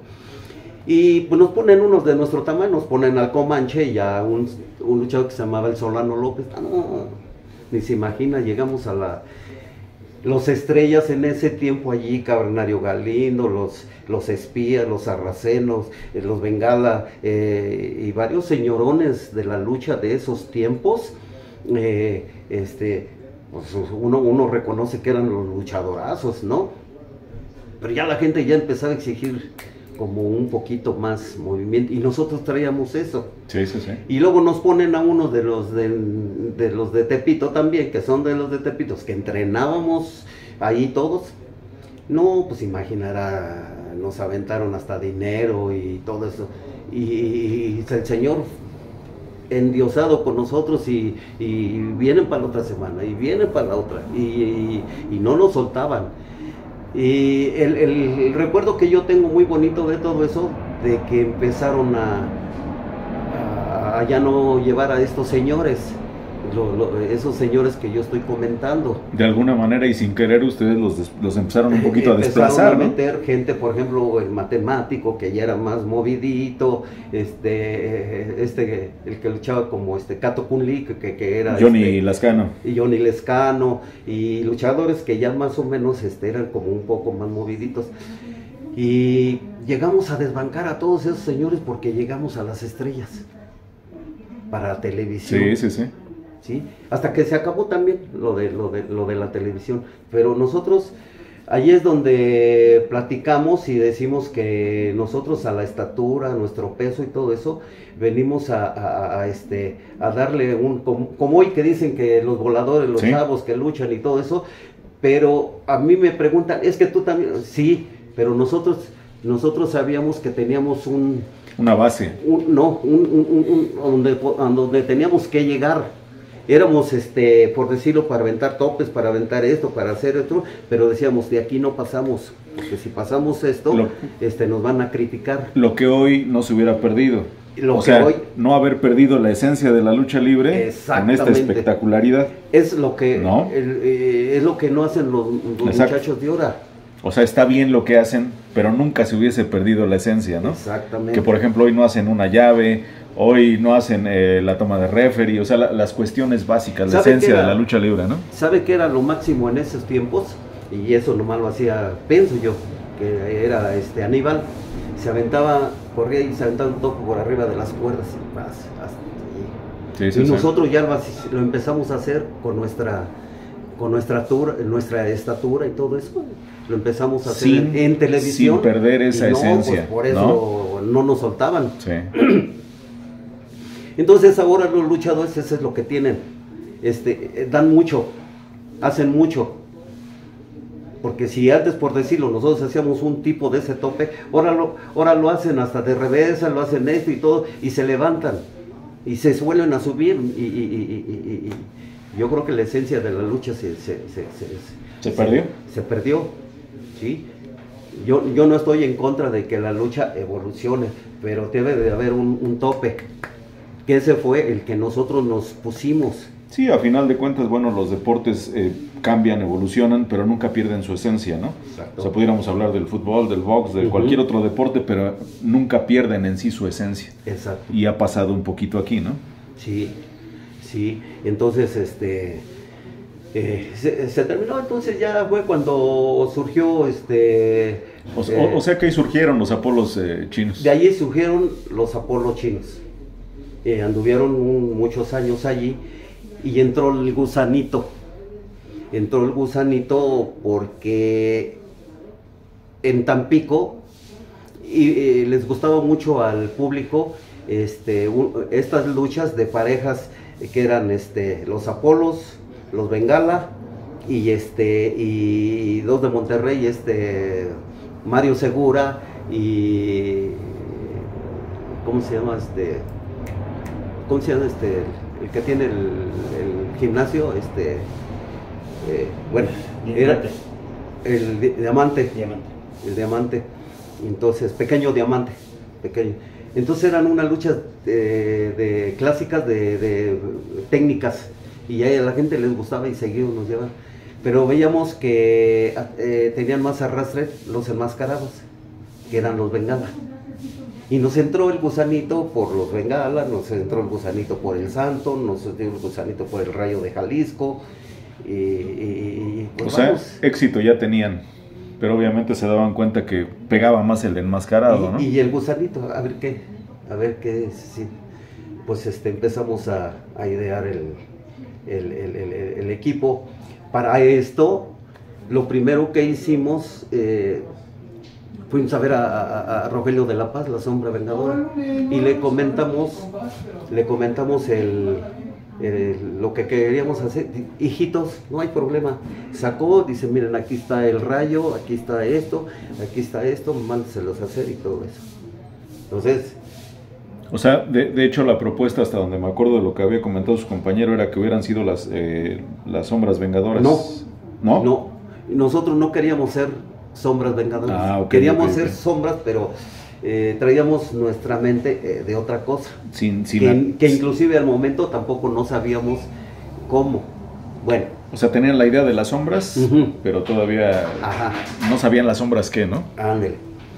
Y pues nos ponen unos de nuestro tamaño, nos ponen al Comanche y a un, un luchador que se llamaba el Solano López. Ah, no, ni se imagina, llegamos a la... Los estrellas en ese tiempo allí, Cavernario Galindo, los, los espías, los sarracenos, eh, los Bengala, eh, y varios señorones de la lucha de esos tiempos, eh, este, pues uno, uno reconoce que eran los luchadorazos, ¿no? Pero ya la gente ya empezaba a exigir como un poquito más movimiento, y nosotros traíamos eso. Sí, sí, sí. Y luego nos ponen a unos de los de, de los de Tepito también, que son de los de Tepito, que entrenábamos ahí todos. No, pues imaginará, nos aventaron hasta dinero y todo eso. Y, y el señor endiosado con nosotros, y, y vienen para la otra semana, y vienen para la otra, y, y, y no nos soltaban. Y el, el, el recuerdo que yo tengo muy bonito de todo eso, de que empezaron a, a, a ya no llevar a estos señores, lo, lo, esos señores que yo estoy comentando. De alguna manera y sin querer ustedes los, los empezaron un poquito a desplazar, ¿no? a meter gente, por ejemplo, el matemático, que ya era más movidito, este, este, el que luchaba como este Kato Kunli, que, que era Johnny este, Lascano. Y Johnny Lescano, y luchadores que ya más o menos este, eran como un poco más moviditos. Y llegamos a desbancar a todos esos señores porque llegamos a las estrellas para la televisión. Sí, sí, sí. ¿Sí? Hasta que se acabó también lo de, lo de, lo de la televisión, pero nosotros, ahí es donde platicamos y decimos que nosotros a la estatura, a nuestro peso y todo eso, venimos a, a, a este, a darle un, como, como hoy que dicen que los voladores, los ¿sí? chavos que luchan y todo eso, pero a mí me preguntan, es que tú también, sí, pero nosotros, nosotros sabíamos que teníamos un... Una base. Un, no, un, un, un, un donde, donde teníamos que llegar. Éramos, este, por decirlo, para aventar topes, para aventar esto, para hacer esto, pero decíamos, de aquí no pasamos, porque si pasamos esto, lo, este, nos van a criticar. Lo que hoy no se hubiera perdido. Lo o que sea, hoy, no haber perdido la esencia de la lucha libre en esta espectacularidad. Es lo que, ¿no? el, eh, es lo que no hacen los, los muchachos de ahora. O sea, está bien lo que hacen, pero nunca se hubiese perdido la esencia, ¿no? Exactamente. Que, por ejemplo, hoy no hacen una llave, hoy no hacen eh, la toma de referee, o sea, la, las cuestiones básicas, la esencia era, de la lucha libre, ¿no? ¿Sabe qué era lo máximo en esos tiempos? Y eso nomás lo hacía, pienso yo, que era este Aníbal, se aventaba, corría y se aventaba un topo por arriba de las cuerdas, y hasta allí. Sí, sí, y sí. Nosotros ya lo, lo empezamos a hacer con nuestra, con nuestra, altura, nuestra estatura y todo eso. Lo empezamos a hacer sin, en, en televisión. Sin perder esa no, esencia. Pues por eso ¿no? no nos soltaban. Sí. Entonces ahora los luchadores eso es lo que tienen, este, dan mucho, hacen mucho. Porque si antes, por decirlo, nosotros hacíamos un tipo de ese tope, ahora lo, ahora lo hacen hasta de reversa, lo hacen esto y todo, y se levantan, y se vuelven a subir, y, y, y, y, y yo creo que la esencia de la lucha se, se, se, se, ¿Se perdió? Se, se perdió, ¿sí? Yo, yo no estoy en contra de que la lucha evolucione, pero debe de haber un, un tope, que ese fue el que nosotros nos pusimos. Sí, a final de cuentas, bueno, los deportes eh, cambian, evolucionan, pero nunca pierden su esencia, ¿no? Exacto. O sea, pudiéramos hablar del fútbol, del box, de uh-huh. cualquier otro deporte, pero nunca pierden en sí su esencia. Exacto. Y ha pasado un poquito aquí, ¿no? Sí, sí. Entonces, este, eh, se, se terminó. Entonces ya fue cuando surgió, este. O, eh, o, o sea que ahí surgieron los Apolos eh, chinos. De allí surgieron los Apolos chinos. Eh, anduvieron un, muchos años allí. Y entró el gusanito, entró el gusanito porque en Tampico y, eh, les gustaba mucho al público este, un, estas luchas de parejas que eran este, los Apolos, los Bengala y, este, y dos de Monterrey, este, Mario Segura y ¿cómo se llama este? ¿Cómo se llama este? El que tiene el, el gimnasio, este, eh, bueno, era el di diamante, diamante, el diamante, entonces, pequeño diamante, pequeño, entonces eran unas luchas de, de clásicas, de, de técnicas, y a la gente les gustaba y seguido nos llevaban, pero veíamos que eh, tenían más arrastre los enmascarados, que eran los Bengala. Y nos entró el gusanito por los Bengala, nos entró el gusanito por el Santo, nos entró el gusanito por el Rayo de Jalisco. Y, y, pues o sea, vamos. Éxito ya tenían, pero obviamente se daban cuenta que pegaba más el enmascarado, y, ¿no? Y el gusanito, a ver qué, a ver qué, sí. Pues este, empezamos a, a idear el, el, el, el, el equipo. Para esto, lo primero que hicimos... Eh, fuimos a ver a, a, a Rogelio de la Paz, la sombra vengadora, y le comentamos, le comentamos el, el, lo que queríamos hacer. Hijitos, no hay problema. Sacó, dice, miren, aquí está el rayo, aquí está esto, aquí está esto, mándeselos a hacer y todo eso. Entonces... O sea, de, de hecho la propuesta, hasta donde me acuerdo de lo que había comentado su compañero, era que hubieran sido las, eh, las sombras vengadoras. No, no, no, nosotros no queríamos ser sombras vengadoras, ah, okay, queríamos okay, ser okay. sombras, pero eh, traíamos nuestra mente eh, de otra cosa, sin, sin que, la... que inclusive al momento tampoco no sabíamos cómo. Bueno, o sea, tenían la idea de las sombras, uh-huh. pero todavía Ajá. no sabían las sombras qué, ¿no? Ándale.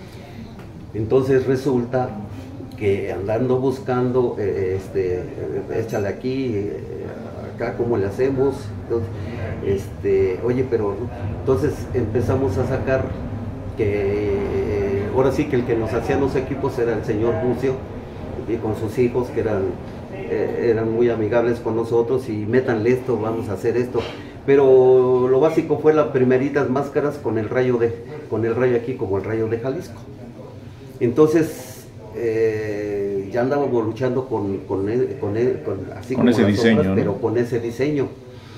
Entonces resulta que andando buscando, eh, este, échale aquí, eh, acá, ¿cómo le hacemos? Entonces, este, oye, pero entonces empezamos a sacar que eh, ahora sí que el que nos hacía los equipos era el señor Bucio y con sus hijos que eran, eh, eran muy amigables con nosotros y métanle esto, vamos a hacer esto. Pero lo básico fue las primeritas máscaras con el rayo de, con el rayo aquí como el rayo de Jalisco. Entonces eh, ya andábamos luchando con, con, el, con, el, con, así con como ese diseño, sombras, ¿no? pero con ese diseño.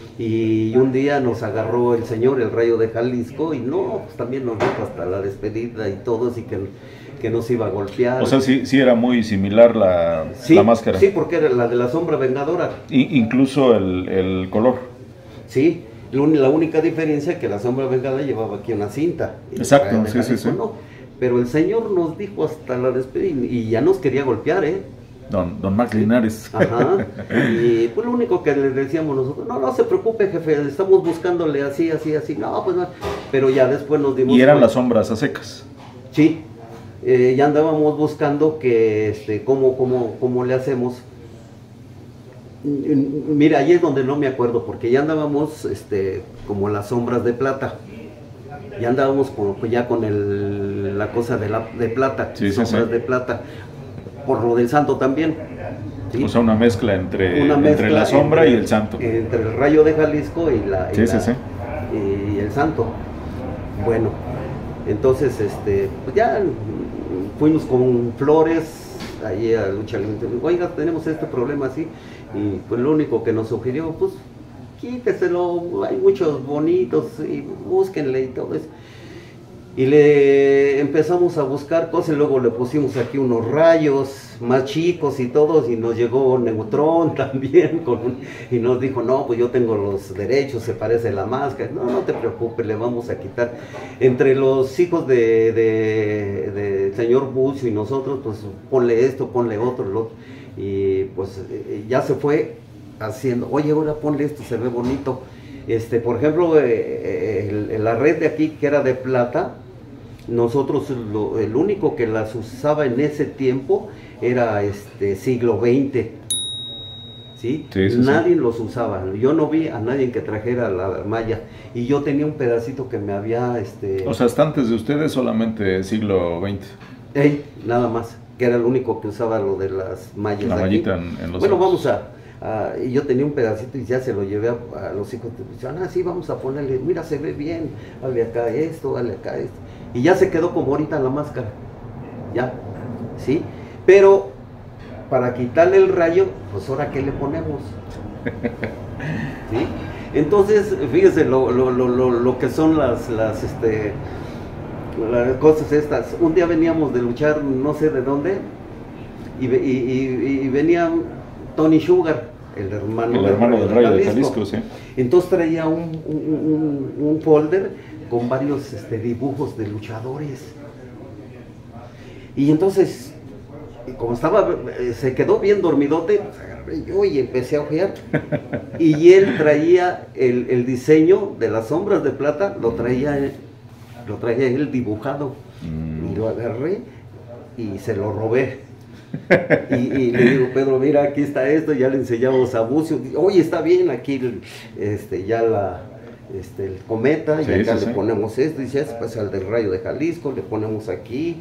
Y un día nos agarró el señor, el rayo de Jalisco, y no, pues también nos dijo hasta la despedida y todo, así que, que nos iba a golpear. O sea, sí, sí era muy similar la, sí, la máscara. Sí, porque era la de la sombra vengadora. Y, incluso el, el color. Sí, la única diferencia es que la sombra vengadora llevaba aquí una cinta. Exacto, sí, sí, sí. No. Pero el señor nos dijo hasta la despedida y ya nos quería golpear, ¿eh? Don, don Max Linares. Ajá. Y pues lo único que le decíamos nosotros, no, no se preocupe, jefe, estamos buscándole así, así, así. No, pues no. Pero ya después nos dimos... Y eran cuenta. Las sombras a secas. Sí. Eh, ya andábamos buscando que, este, cómo, cómo, cómo le hacemos. Mira, ahí es donde no me acuerdo, porque ya andábamos, este, como las sombras de plata. Ya andábamos con, pues ya con el, la cosa de, la, de plata, sí, sombras sí, sí. de plata. Por lo del santo también. ¿Sí? O sea, una mezcla entre, una mezcla entre la sombra entre, y el santo. Entre el rayo de Jalisco y, la, y, sí, la, sí, sí. y el santo. Bueno, entonces este, pues ya fuimos con flores, ahí a Lucha Libre, oiga, tenemos este problema así, y pues lo único que nos sugirió, pues quíteselo, hay muchos bonitos y búsquenle y todo eso. Y le empezamos a buscar cosas, y luego le pusimos aquí unos rayos más chicos y todos, y nos llegó Neutrón también, con un, y nos dijo, no, pues yo tengo los derechos, se parece la máscara. No, no te preocupes, le vamos a quitar. Entre los hijos de, de, de señor Bucio y nosotros, pues ponle esto, ponle otro, lo otro. Y pues ya se fue haciendo, oye, ahora ponle esto, se ve bonito. Este, por ejemplo, eh, el, la red de aquí, que era de plata, nosotros lo, el único que las usaba en ese tiempo era este siglo veinte, ¿sí? Sí, sí, nadie sí. los usaba, yo no vi a nadie que trajera la malla, y yo tenía un pedacito que me había... Este... O sea, hasta antes de ustedes solamente siglo veinte. Hey, nada más, que era el único que usaba lo de las mallas. La mallita en, en los Bueno, ojos. vamos a... Uh, y yo tenía un pedacito y ya se lo llevé a, a los hijos. Decían, ah, sí, vamos a ponerle, mira, se ve bien, dale acá esto, dale acá esto. Y ya se quedó como ahorita la máscara, ya, ¿sí? Pero para quitarle el rayo, pues ahora, ¿qué le ponemos? ¿Sí? Entonces, fíjese lo, lo, lo, lo, lo que son las, las, este, las cosas estas. Un día veníamos de luchar, no sé de dónde, y, y, y, y venía Tony Sugar, el hermano, el hermano del Rayo de Jalisco, sí. Entonces traía un, un, un, un folder con varios este, dibujos de luchadores. Y entonces, como estaba, se quedó bien dormidote, pues agarré yo y empecé a ojear. Y él traía el, el diseño de las sombras de plata, lo traía, lo traía él dibujado. Mm. Y lo agarré y se lo robé. Y, y le digo, Pedro, mira, aquí está esto, ya le enseñamos a Bucio, oye, está bien, aquí este, ya la, este, el cometa, sí, y acá sí, le sí. ponemos esto, y dice, pues al del Rayo de Jalisco, le ponemos aquí.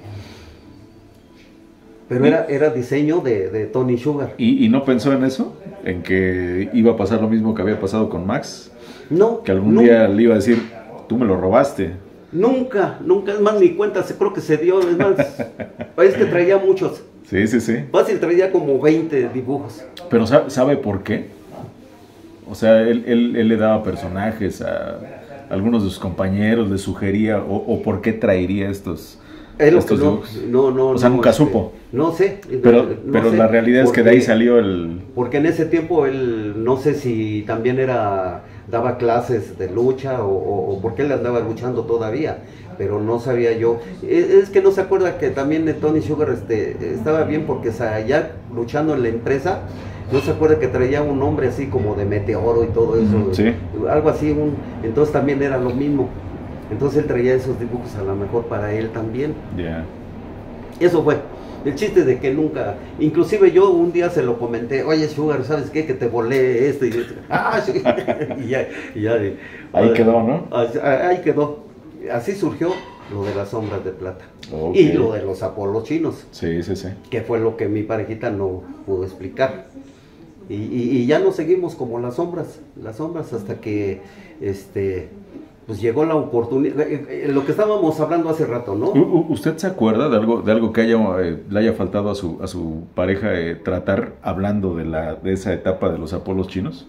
Pero ¿sí? era, era diseño de, de Tony Sugar. ¿Y, ¿Y no pensó en eso? ¿En que iba a pasar lo mismo que había pasado con Max? No. Que algún no. día le iba a decir, tú me lo robaste. Nunca, nunca, es más, ni cuenta, creo que se dio, es más, es que traía muchos. Sí, sí, sí. Fácil, traía como veinte dibujos. Pero ¿sabe, sabe por qué? O sea, él, él, él le daba personajes a algunos de sus compañeros, le sugería, o, o por qué traería estos, estos no, dibujos. No, no, o sea, no, nunca este, supo. No sé. Pero, no pero sé, la realidad es porque, que de ahí salió el... Porque en ese tiempo él, no sé si también era, daba clases de lucha, o, o, o porque él andaba luchando todavía. Pero no sabía yo, es, es que no se acuerda que también de Tony Sugar este, estaba bien, porque allá luchando en la empresa, no se acuerda que traía un nombre así como de meteoro y todo eso, sí. algo así, un, entonces también era lo mismo, entonces él traía esos dibujos a lo mejor para él también. Yeah. Eso fue, el chiste de que nunca, inclusive yo un día se lo comenté, oye Sugar, ¿sabes qué? Que te volé esto y esto, ah, sí. y ya, y ya, ahí quedó, ¿no? Ahí quedó. Así surgió lo de las sombras de plata. Okay. Y lo de los Apolos chinos. Sí, sí, sí. Que fue lo que mi parejita no pudo explicar. Y, y, y ya nos seguimos como las sombras, las sombras hasta que este pues llegó la oportunidad, lo que estábamos hablando hace rato, ¿no? ¿Usted se acuerda de algo de algo que haya, eh, le haya faltado a su a su pareja eh, tratar hablando de la de esa etapa de los Apolos chinos?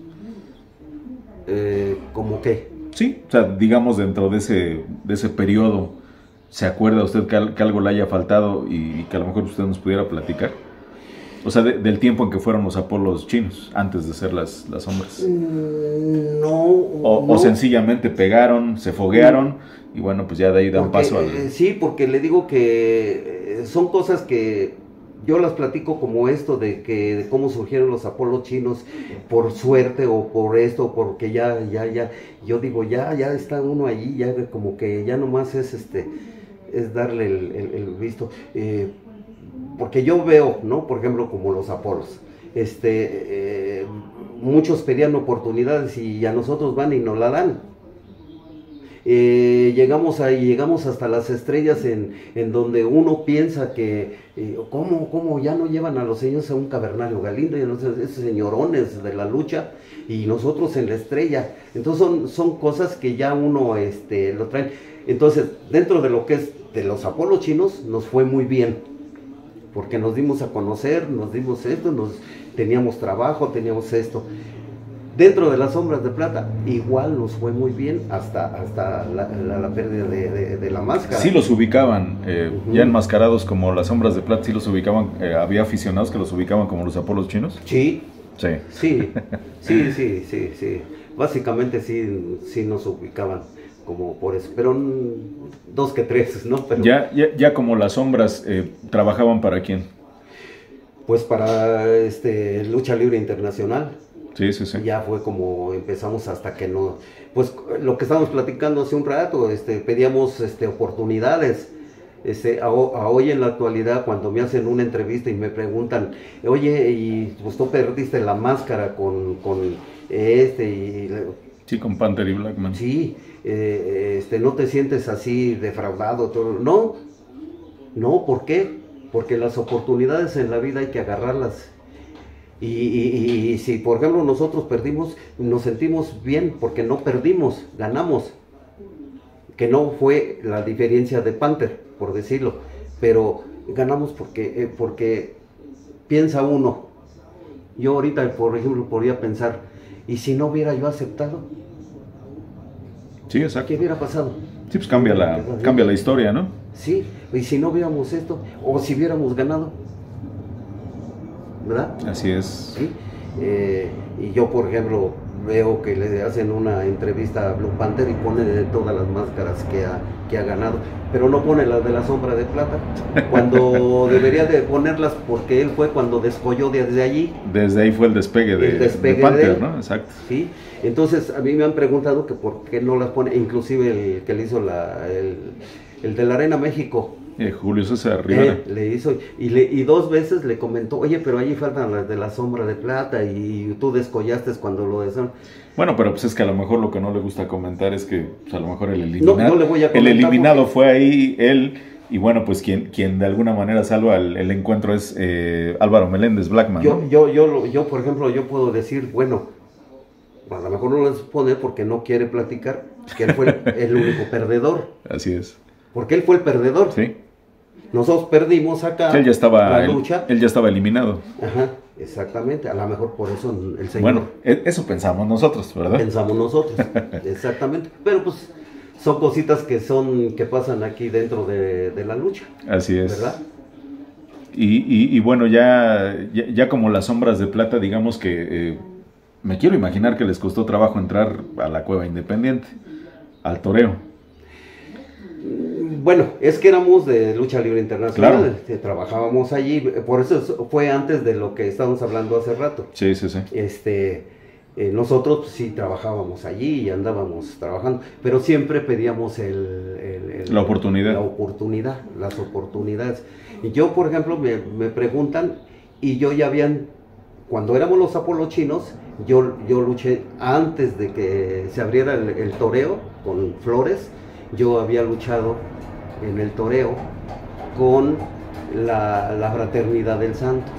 Eh, ¿Cómo qué? Sí, o sea, digamos dentro de ese de ese periodo, ¿se acuerda usted que, al, que algo le haya faltado y, y que a lo mejor usted nos pudiera platicar? O sea, de, del tiempo en que fueron los Apolos chinos, antes de ser las, las sombras. No, o, no. O sencillamente pegaron, se foguearon, y bueno, pues ya de ahí dan porque, paso al... Eh, sí, porque le digo que son cosas que... Yo las platico como esto de que de cómo surgieron los Apolos chinos por suerte o por esto, porque ya, ya, ya, yo digo, ya, ya está uno allí, ya como que ya nomás es este, es darle el, el, el visto, eh, porque yo veo, ¿no? Por ejemplo, como los Apolos, este, eh, muchos pedían oportunidades y a nosotros van y nos la dan. Eh, llegamos ahí, llegamos hasta las estrellas en, en donde uno piensa que, eh, ¿cómo, ¿cómo ya no llevan a los señores a un cavernario Galindo? Y entonces, esos señorones de la lucha, y nosotros en la estrella. Entonces son, son cosas que ya uno este, lo trae. Entonces, dentro de lo que es de los Apolos chinos, nos fue muy bien. porque nos dimos a conocer, nos dimos esto, nos, teníamos trabajo, teníamos esto. Dentro de las sombras de plata, igual nos fue muy bien hasta, hasta la, la, la pérdida de, de, de la máscara. Sí los ubicaban, eh, Uh-huh. ya enmascarados como las sombras de plata, sí los ubicaban, eh, había aficionados que los ubicaban como los Apolos chinos. Sí, Sí. sí, sí, sí, sí, sí. Básicamente sí, sí nos ubicaban como por eso, pero mm, dos que tres, ¿no? Pero, Ya, ya, ya como las sombras, eh, ¿trabajaban para quién? pues para este lucha libre internacional. Sí, sí, sí. Ya fue como empezamos hasta que no, pues lo que estábamos platicando hace un rato, este, pedíamos este, oportunidades. Este, a, a hoy en la actualidad, cuando me hacen una entrevista y me preguntan, oye, y pues tú perdiste la máscara con, con este, y Sí, con Panther y Blackman. sí, eh, este, no te sientes así defraudado, todo. No, no, ¿por qué? Porque las oportunidades en la vida hay que agarrarlas. Y, y, y si por ejemplo nosotros perdimos, nos sentimos bien porque no perdimos, ganamos. Que no fue la diferencia de Panther, por decirlo, pero ganamos porque, eh, porque piensa uno. Yo ahorita, por ejemplo, podría pensar, ¿y si no hubiera yo aceptado? Sí, exacto. ¿Qué hubiera pasado? Sí, pues cambia la, cambia la historia, ¿no? Sí, y si no hubiéramos esto, o si hubiéramos ganado, ¿verdad? Así es. ¿Sí? Eh, y yo, por ejemplo, veo que le hacen una entrevista a Blue Panther y pone de todas las máscaras que ha, que ha ganado, pero no pone las de la sombra de plata, cuando debería de ponerlas porque él fue cuando descolló desde allí. Desde ahí fue el despegue de, El despegue de Panther, de él. ¿no? Exacto. ¿Sí? Entonces, a mí me han preguntado que por qué no las pone, inclusive el que le hizo la, el, el de la Arena México. Eh, Julio César Rivera. Eh, le hizo, y, le, y dos veces le comentó, oye, pero allí faltan las de la sombra de plata y tú descollaste cuando lo dejaron. Bueno, pero pues es que a lo mejor lo que no le gusta comentar es que pues, a lo mejor el eliminado, No, no le voy a el comentar eliminado porque- fue ahí él, y bueno, pues quien, quien de alguna manera salva el, el encuentro es eh, Álvaro Meléndez Blackman, Yo, ¿no? yo, yo, yo, por ejemplo, yo puedo decir, bueno, a lo mejor no les pone porque no quiere platicar, que él fue el, el único perdedor, Así es. porque él fue el perdedor. Sí. Nosotros perdimos acá Él ya estaba, la él, lucha. él ya estaba eliminado. Ajá, exactamente, a lo mejor por eso el señor Bueno, e- eso pensamos nosotros, ¿verdad? pensamos nosotros, exactamente, pero pues son cositas que son, que pasan aquí dentro de, de la lucha, Así es. ¿verdad? Y, y, y bueno, ya, ya, ya como las sombras de plata, digamos que eh, me quiero imaginar que les costó trabajo entrar a la Cueva Independiente, al toreo. Bueno, es que éramos de lucha libre internacional, Claro. este, trabajábamos allí, por eso fue antes de lo que estábamos hablando hace rato. Sí, sí, sí. Este, eh, nosotros pues, sí trabajábamos allí y andábamos trabajando, pero siempre pedíamos el, el- el- La oportunidad. la oportunidad, las oportunidades. Y yo, por ejemplo, me, me preguntan, y yo ya habían, cuando éramos los Apolos chinos, yo, yo luché antes de que se abriera el, el toreo con Flores, yo había luchado en el toreo con la, la Fraternidad del Santo.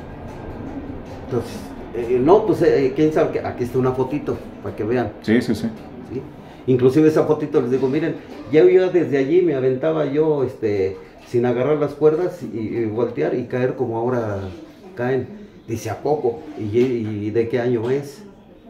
Entonces, eh, no, pues, eh, quién sabe, que aquí está una fotito, para que vean. Sí, sí, sí. ¿Sí? Inclusive esa fotito les digo, miren, ya yo desde allí me aventaba yo, este, sin agarrar las cuerdas y, y voltear y caer como ahora caen. Dice, ¿a poco? ¿Y, y de qué año es?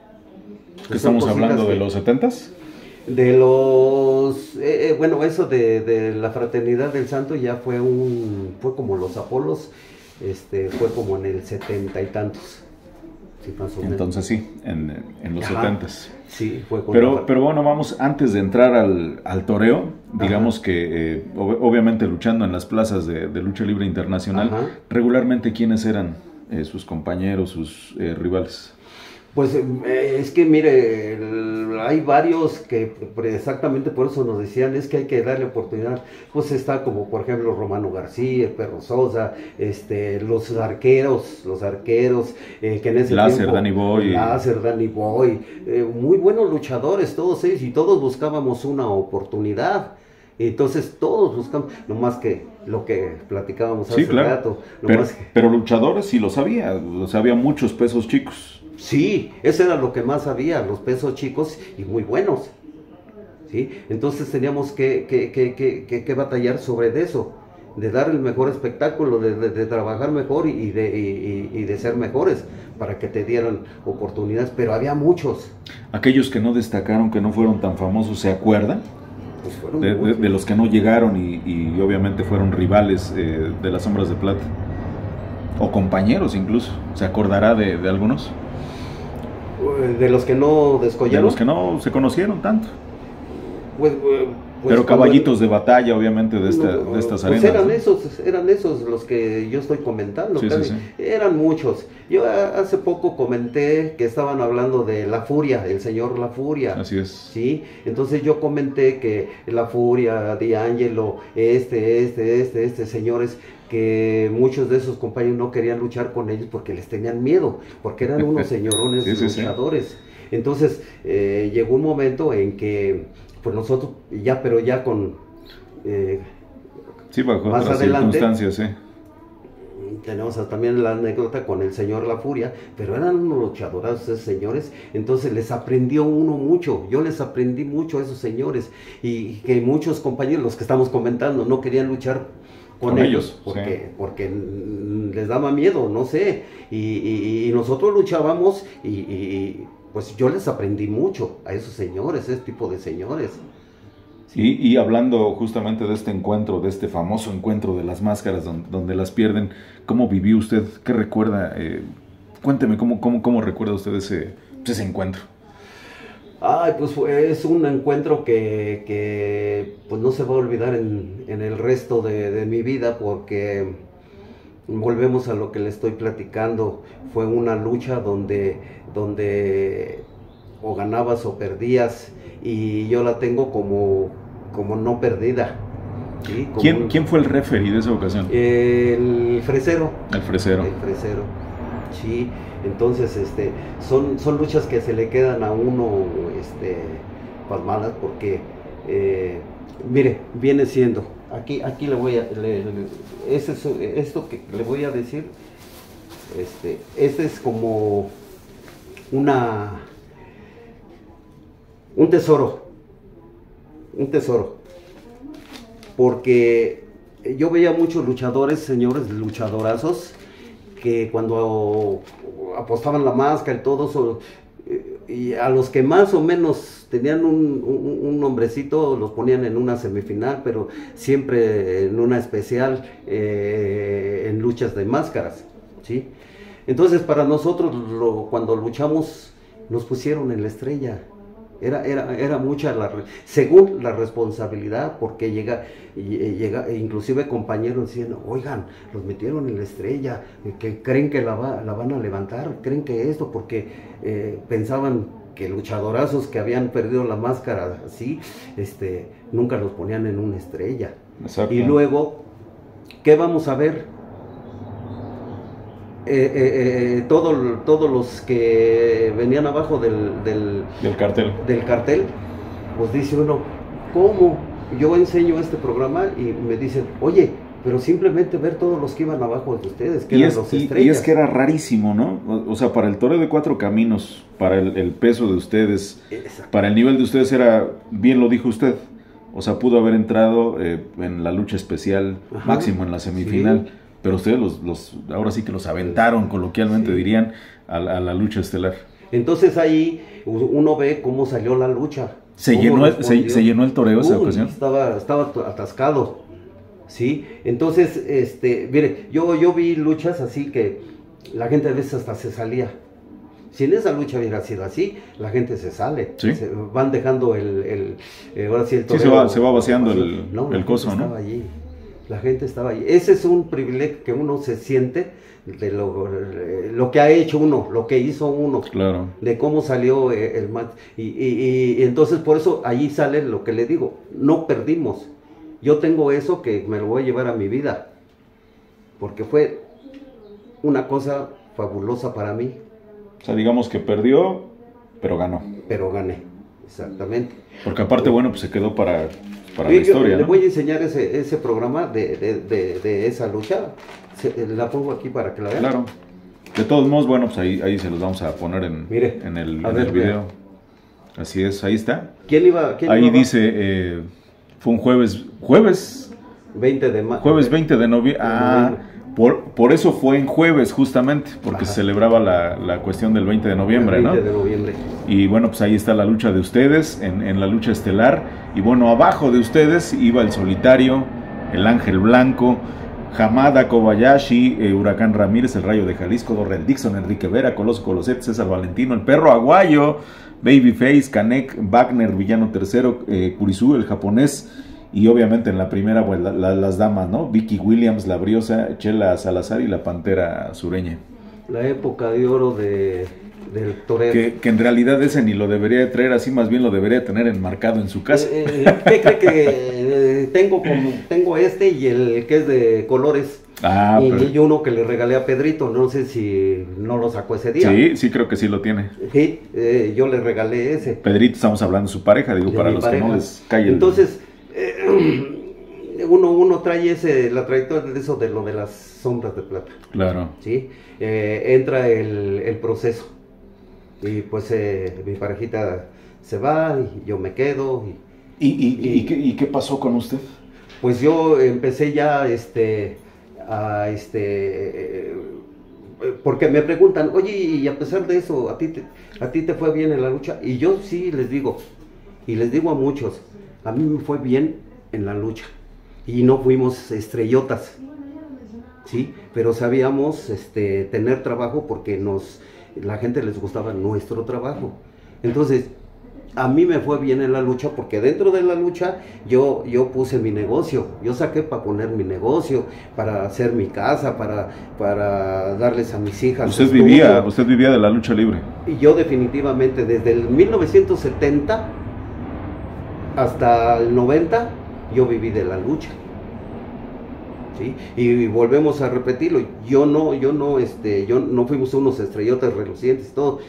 ¿Qué Pues son estamos cositas hablando de que- los setentas? De los, eh, eh, bueno, eso de, de la Fraternidad del Santo ya fue un, fue como los Apolos, este, fue como en el setenta y tantos. Sí, más o menos. Entonces sí, en, en los Ajá. setentas. Sí, fue con la Pero, fra- pero bueno, vamos, antes de entrar al, al toreo, digamos Ajá. que eh, ob- obviamente luchando en las plazas de, de lucha libre internacional, Ajá. regularmente ¿quiénes eran eh, sus compañeros, sus eh, rivales? Pues eh, es que mire, el- hay varios que pre- exactamente por eso nos decían, es que hay que darle oportunidad. Pues está como por ejemplo Romano García, el Perro Sosa, este, los arqueros, los arqueros, eh, que en ese Láser, tiempo... Danny Boy. Láser, Danny Boy, eh, muy buenos luchadores todos ellos y todos buscábamos una oportunidad. Entonces todos buscamos, nomás que lo que platicábamos hace Sí, claro. rato, Pero, nomás que... pero luchadores sí lo sabía, o sea, había muchos pesos chicos. Sí, eso era lo que más había, los pesos chicos y muy buenos. ¿Sí? Entonces teníamos que, que, que, que, que- que batallar sobre de eso. de dar el mejor espectáculo, de, de, de trabajar mejor y de, y, y de ser mejores, para que te dieran oportunidades, pero había muchos. Aquellos que no destacaron, que no fueron tan famosos, ¿se acuerdan? Pues fueron de, de, de los que no llegaron y, y obviamente fueron rivales eh, de las Sombras de Plata, o compañeros incluso, ¿se acordará de, de algunos? De los que no descollaron. De los que no se conocieron tanto. Pues, pues, pero caballitos de batalla, obviamente, de, esta, no, de estas pues arenas. Eran, ¿no? esos, eran esos los que yo estoy comentando. Sí, casi. Sí, sí. Eran muchos. Yo hace poco comenté que estaban hablando de La Furia, el señor La Furia. Así es. ¿Sí? Entonces yo comenté que La Furia, D'Angelo, este, este, este, este, señores, que muchos de esos compañeros no querían luchar con ellos porque les tenían miedo, porque eran unos señorones sí, sí, luchadores. Sí. Entonces eh, llegó un momento en que pues nosotros ya, pero ya con eh, sí, bajo más otras adelante, circunstancias, sí. Tenemos también la anécdota con el señor La Furia, pero eran unos luchadores esos señores, entonces les aprendió uno mucho, yo les aprendí mucho a esos señores, y que muchos compañeros, los que estamos comentando, no querían luchar con, con ellos, ellos, porque, sí. porque les daba miedo, no sé, y, y, y nosotros luchábamos y, y pues yo les aprendí mucho a esos señores, ese tipo de señores. Sí. Y, y hablando justamente de este encuentro, de este famoso encuentro de las máscaras donde, donde las pierden, ¿cómo vivió usted? ¿Qué recuerda? Eh, cuénteme, ¿cómo, cómo, cómo recuerda usted ese, ese encuentro? Ay, pues fue, es un encuentro que, que pues no se va a olvidar en, en el resto de, de mi vida, porque volvemos a lo que le estoy platicando. Fue una lucha donde, donde o ganabas o perdías, y yo la tengo como, como no perdida. ¿Sí? Como ¿Quién, un, ¿Quién fue el referee de esa ocasión? El fresero. El fresero. El fresero, sí. Entonces, este, son, son luchas que se le quedan a uno, este, pasmadas, porque, eh, mire, viene siendo, aquí, aquí le voy a, le, le, ese, esto que le voy a decir, este, este es como una, un tesoro, un tesoro, porque yo veía muchos luchadores, señores luchadorazos, que cuando apostaban la máscara y todo eso, y a los que más o menos tenían un, un, un nombrecito los ponían en una semifinal, pero siempre en una especial, eh, en luchas de máscaras, ¿sí? Entonces para nosotros lo, cuando luchamos nos pusieron en la estrella. Era, era, era mucha la, según la responsabilidad, porque llega, llega, inclusive compañeros decían, oigan, los metieron en la estrella, que creen que la, va, la van a levantar, creen que esto, porque eh, pensaban que luchadorazos que habían perdido la máscara así, este, nunca los ponían en una estrella. Exacto. Y luego, ¿qué vamos a ver? Eh, eh, eh, todo, todos los que venían abajo del, del, del cartel, del cartel, pues dice uno, ¿cómo? Yo enseño este programa y me dicen, oye, pero simplemente ver todos los que iban abajo de ustedes, que y eran es, los y, estrellas. Y es que era rarísimo, ¿no? O, o sea, para el toreo de cuatro caminos, para el, el peso de ustedes, Exacto. Para el nivel de ustedes era, bien lo dijo usted, o sea, pudo haber entrado eh, en la lucha especial, Ajá, máximo en la semifinal, sí. Pero ustedes los, los, ahora sí que los aventaron, coloquialmente sí. dirían, a, a la lucha estelar. Entonces ahí uno ve cómo salió la lucha. ¿Se, llenó el, se, ¿Se llenó el toreo esa ocasión? Estaba, estaba atascado, ¿sí? Entonces, este, mire, yo, yo vi luchas así que la gente a veces hasta se salía. Si en esa lucha hubiera sido así, la gente se sale. ¿Sí? Se van dejando el, el, el ahora sí el toreo. Sí, se va, se va vaciando el, no, el coso, ¿no? Estaba allí. La gente estaba ahí. Ese es un privilegio que uno se siente de lo, lo que ha hecho uno, lo que hizo uno, claro. De cómo salió el match. Y, y, y entonces por eso allí sale lo que le digo, no perdimos. Yo tengo eso que me lo voy a llevar a mi vida, porque fue una cosa fabulosa para mí. O sea, digamos que perdió, pero ganó. Pero gané, exactamente. Porque aparte, bueno, pues se quedó para... para yo, la historia, yo ¿no? Le voy a enseñar ese, ese programa de, de, de, de esa lucha. Se, la pongo aquí para que la vean. Claro. De todos modos, bueno, pues ahí, ahí se los vamos a poner en, Mire, en el, a en ver, el video. vea. Así es, ahí está. ¿Quién iba? Quién ahí iba dice, eh, fue un jueves, jueves, veinte de mayo. Jueves veinte de noviembre. Ah, por, por eso fue en jueves justamente, porque Ajá. se celebraba la, la cuestión del veinte de noviembre, ¿no? veinte de noviembre. Y bueno, pues ahí está la lucha de ustedes, en, en la lucha estelar. Y bueno, abajo de ustedes iba el Solitario, el Ángel Blanco, Hamada, Kobayashi, eh, Huracán Ramírez, el Rayo de Jalisco, Dorrel Dixon, Enrique Vera, Coloso Coloset, César Valentino, el Perro Aguayo, Babyface, Canek, Wagner, Villano Tercero, eh, Kurizú, el japonés, y obviamente en la primera, pues, la, la, las damas, ¿no? Vicky Williams, La Briosa, Chela Salazar y la Pantera Sureña. La época de oro de, del torero. Que, que en realidad ese ni lo debería de traer así, más bien lo debería tener enmarcado en su casa. Eh, eh, ¿Qué cree que eh, tengo, como, tengo este y el que es de colores? Ah, y, pero... y uno que le regalé a Pedrito, no sé si no lo sacó ese día. Sí, sí creo que sí lo tiene. Sí, eh, yo le regalé ese. Pedrito, estamos hablando de su pareja, digo, de para los pareja. Que no les cae el... Entonces, eh, uno, uno trae ese, la trayectoria de eso, de lo de las sombras de plata. Claro. Sí, eh, entra el, el proceso. Y pues eh, mi parejita se va y yo me quedo. ¿Y, y, y, y, ¿y, qué, ¿Y qué pasó con usted? Pues yo empecé ya, este... a este eh, porque me preguntan, oye, y a pesar de eso, ¿a ti, te, ¿a ti te fue bien en la lucha? Y yo sí les digo, y les digo a muchos, a mí me fue bien en la lucha, y no fuimos estrellotas, ¿sí? Pero sabíamos este, tener trabajo porque nos, la gente les gustaba nuestro trabajo. Entonces, a mí me fue bien en la lucha porque dentro de la lucha yo, yo puse mi negocio, yo saqué para poner mi negocio, para hacer mi casa, para, para darles a mis hijas. Usted vivía, usted vivía de la lucha libre. Y yo definitivamente desde el mil novecientos setenta hasta el noventa yo viví de la lucha. ¿Sí? Y volvemos a repetirlo, yo no, yo no, este, yo no fuimos unos estrellotas relucientes y todo,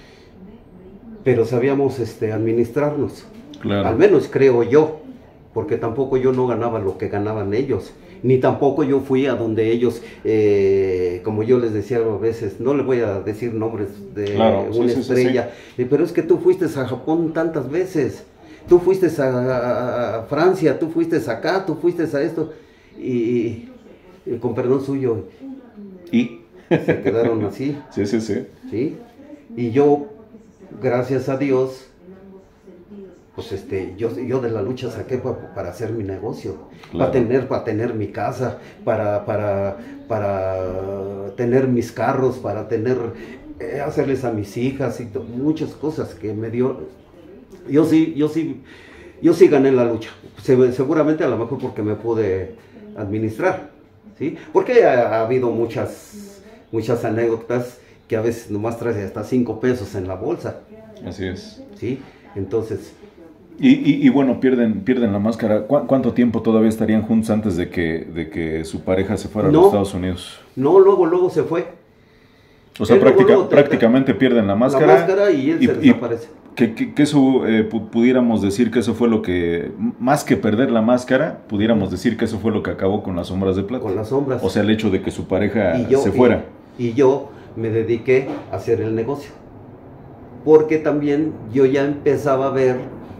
pero sabíamos este, administrarnos, claro. Al menos creo yo, porque tampoco yo no ganaba lo que ganaban ellos, ni tampoco yo fui a donde ellos, eh, como yo les decía a veces, no les voy a decir nombres de claro, una sí, estrella, sí, sí. Pero es que tú fuiste a Japón tantas veces, tú fuiste a, a Francia, tú fuiste acá, tú fuiste a esto, y, y con perdón suyo, y se quedaron así, sí, sí, sí, sí, y yo, gracias a Dios, pues este, yo, yo de la lucha saqué para, para hacer mi negocio, claro. para tener, para tener mi casa, para, para, para tener mis carros, para tener, eh, hacerles a mis hijas y muchas cosas que me dio. Yo sí, yo sí, yo sí gané la lucha, Se, seguramente a lo mejor porque me pude administrar, ¿sí? Porque ha, ha habido muchas, muchas anécdotas que a veces nomás traes hasta cinco pesos en la bolsa. Así es. Sí, entonces... Y, y, y bueno, pierden pierden la máscara. ¿Cu ¿Cuánto tiempo todavía estarían juntos antes de que, de que su pareja se fuera no, a los Estados Unidos? No, luego, luego se fue. O sea, práctica, luego, luego prácticamente te, pierden la máscara. La máscara y él y, se desaparece. Que, que, que eso, eh, pudiéramos decir que eso fue lo que, más que perder la máscara, pudiéramos decir que eso fue lo que acabó con las sombras de plata. Con las sombras. O sea, el hecho de que su pareja y yo, se fuera. Y, y yo... me dediqué a hacer el negocio, porque también yo ya empezaba a ver,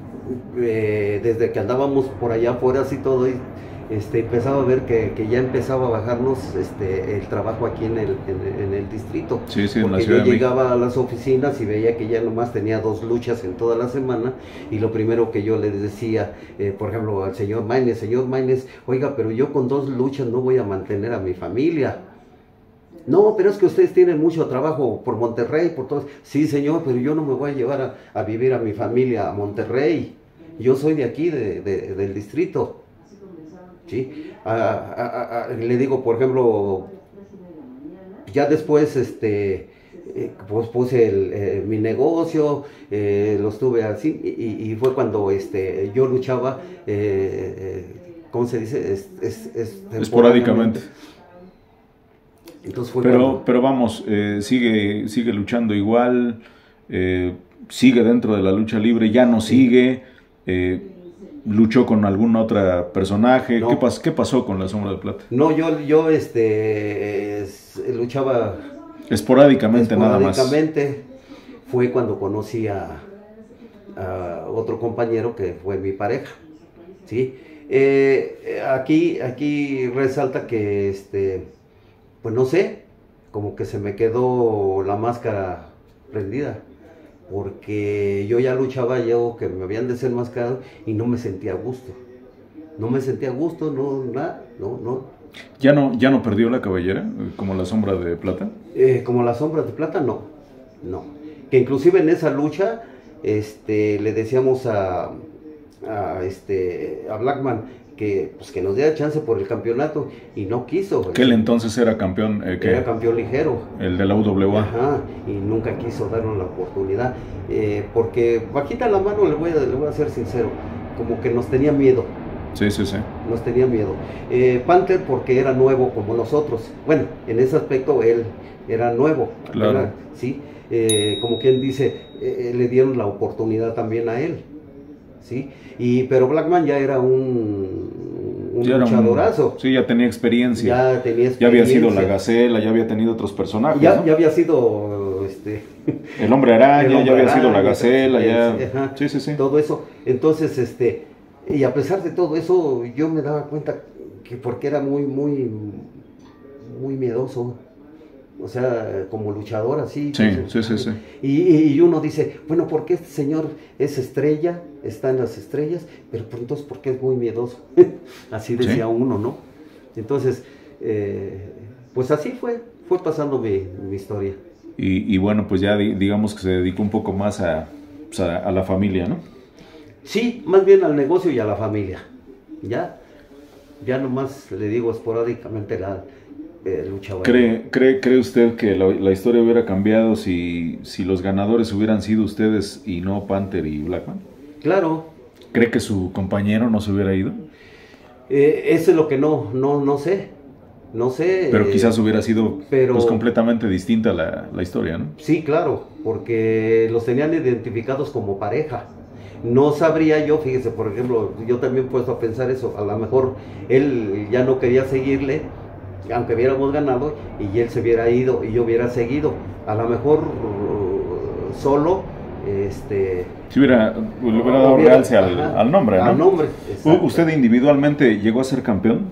eh, desde que andábamos por allá afuera así todo, y, este, empezaba a ver que, que ya empezaba a bajarnos este, el trabajo aquí en el, en, en el distrito, sí, sí, porque en la ciudad yo de llegaba México. a las oficinas y veía que ya nomás tenía dos luchas en toda la semana, y lo primero que yo le decía, eh, por ejemplo, al señor Maines, señor Maines, oiga, pero yo con dos luchas no voy a mantener a mi familia. No, pero es que ustedes tienen mucho trabajo por Monterrey, por todo. Sí, señor, pero yo no me voy a llevar a, a vivir a mi familia a Monterrey. Yo soy de aquí, de, de, del distrito. ¿Sí? A, a, a, le digo, por ejemplo, ya después, este, eh, pues puse el, eh, mi negocio, eh, lo estuve así, y, y fue cuando este, yo luchaba, eh, eh, ¿cómo se dice? Es, es, es esporádicamente. Entonces fue pero, cuando... pero vamos, eh, sigue, sigue luchando igual, eh, sigue dentro de la lucha libre, ya no sigue, eh, luchó con algún otro personaje. No. ¿Qué, pas ¿Qué pasó con la Sombra de Plata? No, yo, yo este, es, luchaba esporádicamente, esporádicamente nada más. Esporádicamente fue cuando conocí a, a otro compañero que fue mi pareja, ¿sí? Eh, aquí, aquí resalta que, este, pues no sé, como que se me quedó la máscara prendida, porque yo ya luchaba, yo que me habían desenmascarado y no me sentía a gusto, no me sentía a gusto, no, nada, no, no. ¿Ya no, ya no perdió la cabellera, eh, como la sombra de plata? Eh, como la sombra de plata, no, no. Que inclusive en esa lucha, este, le decíamos a, a, este, a Blackman que, pues, que nos diera chance por el campeonato y no quiso. Que él entonces era campeón, eh, que Era campeón ligero. el de la U W A. Ajá, y nunca quiso darnos la oportunidad. Eh, porque bajita la mano, le voy, a, le voy a ser sincero, como que nos tenía miedo. Sí, sí, sí. Nos tenía miedo. Eh, Panther porque era nuevo como nosotros. Bueno, en ese aspecto él era nuevo. Claro. Era, sí, eh, como quien dice, eh, le dieron la oportunidad también a él. Sí, y pero Blackman ya era un, un Ya era un- luchadorazo. sí, ya tenía experiencia. Ya tenía Ya había sido experiencia. la Gacela, ya había tenido otros personajes, Ya, ¿no? ya había sido este, El Hombre Araña, el ya Hombre había sido la Araña, Gacela, eh, ya... ajá, Sí, sí, sí. todo eso. Entonces, este, y a pesar de todo eso, yo me daba cuenta que porque era muy, muy, muy miedoso. O sea, como luchador así. Sí, no sé. sí, sí, sí. Y, y uno dice, bueno, ¿por qué este señor es estrella? Está en las estrellas, pero pues, entonces, ¿por qué es muy miedoso? Así decía Sí. uno, ¿no? Entonces, eh, pues así fue, fue pasando mi, mi historia. Y, y bueno, pues ya di- digamos que se dedicó un poco más a, pues, a, a la familia, ¿no? Sí, más bien al negocio y a la familia. Ya, ya nomás le digo esporádicamente la eh, lucha. ¿Cree, cree, ¿Cree usted que la, la historia hubiera cambiado si, si los ganadores hubieran sido ustedes y no Panther y Blackman? Claro, ¿Cree que su compañero no se hubiera ido? eh, eso es lo que no, no, no sé. No sé. Pero eh, quizás hubiera sido pero- pues, completamente distinta la, la historia, ¿no? Sí, claro, porque los tenían identificados como pareja. No sabría yo, fíjese, por ejemplo, yo también he puesto a pensar eso, a lo mejor él ya no quería seguirle, aunque hubiéramos ganado, y él se hubiera ido y yo hubiera seguido. A lo mejor uh, solo, este... Si hubiera, le hubiera dado hubiera- realce al, ajá, al nombre, ¿no? al nombre, U- exacto. ¿Usted individualmente llegó a ser campeón?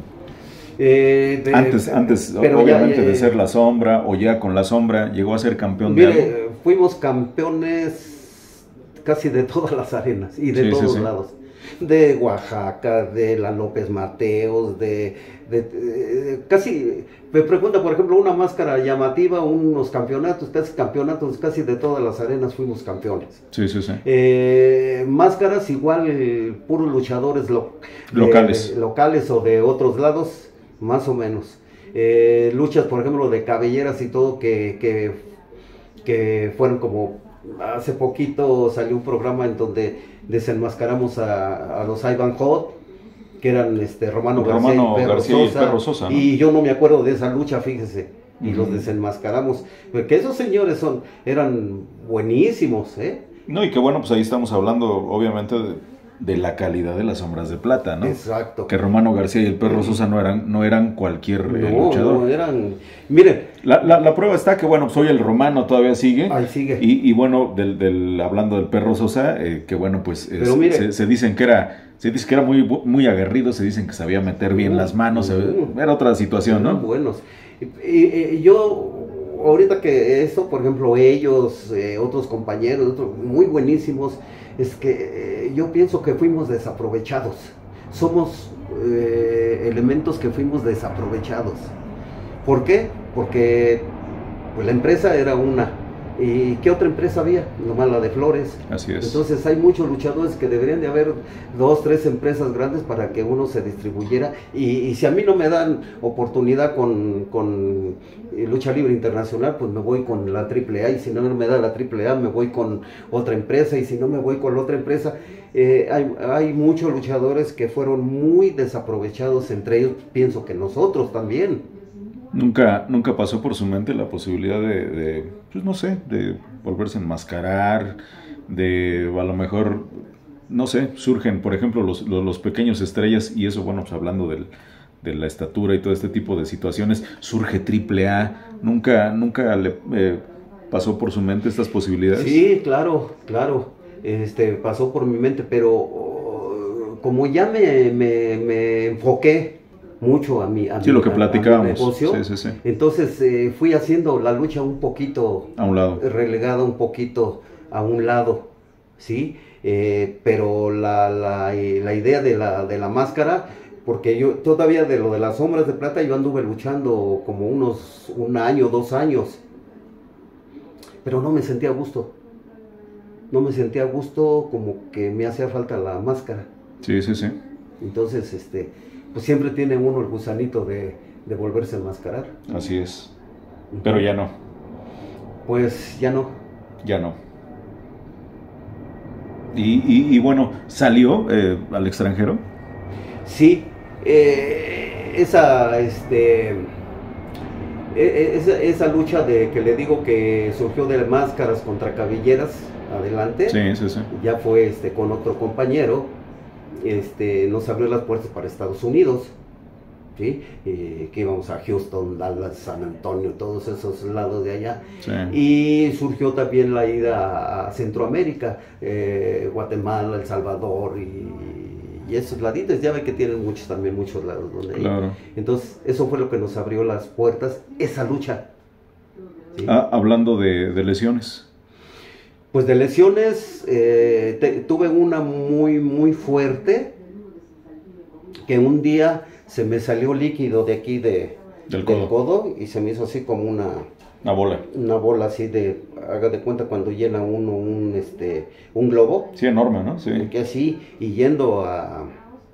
Eh, de- Antes, antes pero ya, obviamente, eh, de ser la sombra, o ya con la sombra, llegó a ser campeón de algo. Mire, fuimos campeones casi de todas las arenas y de Sí, sí, todos sí. lados. De Oaxaca, de la López Mateos, de, de- de- casi, me pregunta por ejemplo una máscara llamativa, unos campeonatos, casi campeonatos, casi de todas las arenas fuimos campeones. Sí, sí, sí. Eh, máscaras igual, eh, puros luchadores lo- de- Locales. de- locales o de otros lados, más o menos. Eh, luchas, por ejemplo, de cabelleras y todo que, que, que fueron como, hace poquito salió un programa en donde desenmascaramos a, a los Ivan Hot, que eran este Romano, Romano García, y Perro, García y el Sosa, Perro Sosa, ¿no? y yo no me acuerdo de esa lucha, fíjese, y Ujú. los desenmascaramos, porque esos señores son, eran buenísimos, ¿eh? No, y que bueno, pues ahí estamos hablando obviamente de, de la calidad de las sombras de plata, ¿no? Exacto. Que Romano García y el Perro Sosa no eran, no eran cualquier eh, No, luchador. no, eran, miren, La, la, la prueba está que, bueno, pues hoy el Romano todavía sigue. ahí sigue. Y, y bueno, del, del, hablando del Perro Sosa, eh, que bueno, pues es- Pero mire. se, se dicen que era, se dice que era muy, bu- muy aguerrido, se dicen que sabía meter bien Uh, las manos, se- uh. era otra situación, Eran ¿no? buenos. Y, y- y yo, ahorita que esto, por ejemplo, ellos, eh, otros compañeros, otros muy buenísimos, es que eh, yo pienso que fuimos desaprovechados. Somos eh, elementos que fuimos desaprovechados. ¿Por qué? Porque pues, la empresa era una. ¿Y qué otra empresa había? Nomás la de Flores. Así es. Entonces hay muchos luchadores que deberían de haber dos, tres empresas grandes para que uno se distribuyera. Y, y si a mí no me dan oportunidad con, con eh, Lucha Libre Internacional, pues me voy con la triple A. Y si no me da la triple A, me voy con otra empresa. Y si no me voy con la otra empresa, eh, hay, hay muchos luchadores que fueron muy desaprovechados. Entre ellos pienso que nosotros también. Nunca, nunca pasó por su mente la posibilidad de, de, pues no sé, de volverse a enmascarar, de a lo mejor, no sé, surgen, por ejemplo, los, los, los pequeños estrellas, y eso, bueno, pues hablando del, de la estatura y todo este tipo de situaciones, surge triple A, nunca, nunca le eh, pasó por su mente estas posibilidades. Sí, claro, claro. Este, pasó por mi mente, pero oh, como ya me, me, me enfoqué mucho a mi, a sí, mi, lo que a, platicábamos. a mi negocio, sí, sí, sí. entonces eh, fui haciendo la lucha un poquito a un lado, relegada un poquito a un lado, ¿sí? Eh, pero la, la, eh, la idea de la, de la máscara, porque yo todavía de lo de las sombras de plata yo anduve luchando como unos un año, dos años, pero no me sentía a gusto, no me sentía a gusto, como que me hacía falta la máscara. Sí, sí, sí. Entonces, este, pues siempre tiene uno el gusanito de, de volverse a enmascarar. Así es, pero ya no. Pues ya no. Ya no. Y, y, y bueno, ¿salió eh, al extranjero? Sí, eh, esa, este, esa, esa lucha de que le digo que surgió de máscaras contra cabelleras, adelante, sí, sí, sí. ya fue este, con otro compañero, este, nos abrió las puertas para Estados Unidos, ¿sí? Eh, que íbamos a Houston, Dallas, San Antonio, todos esos lados de allá, sí. Y surgió también la ida a Centroamérica, eh, Guatemala, El Salvador y, y esos laditos, ya ve que tienen muchos también, muchos lados donde claro. ir. Entonces eso fue lo que nos abrió las puertas, esa lucha, ¿sí? Ah, hablando de, de lesiones. Pues de lesiones, eh, te, tuve una muy, muy fuerte, que un día se me salió líquido de aquí de, del, del codo. codo y se me hizo así como una, una bola. Una bola así de, haga de cuenta cuando llena uno un, este, un globo. Sí, enorme, ¿no? Sí. Que así, y yendo a,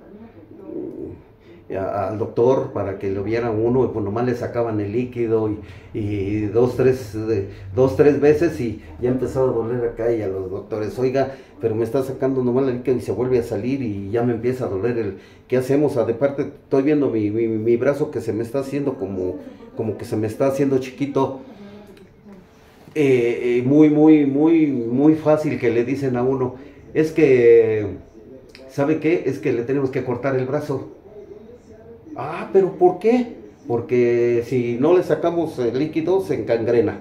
a, al doctor para que lo viera uno, y pues nomás le sacaban el líquido y, y dos, tres, de, dos, tres veces y ya empezaba a doler acá y a los doctores, oiga, pero me está sacando nomás el líquido y se vuelve a salir y ya me empieza a doler el, ¿qué hacemos? De parte estoy viendo mi, mi, mi brazo que se me está haciendo como, como que se me está haciendo chiquito. Eh, eh, muy, muy, muy, muy fácil que le dicen a uno, es que, ¿sabe qué? Es que le tenemos que cortar el brazo. Ah, pero ¿por qué? Porque si no le sacamos el líquido se encangrena.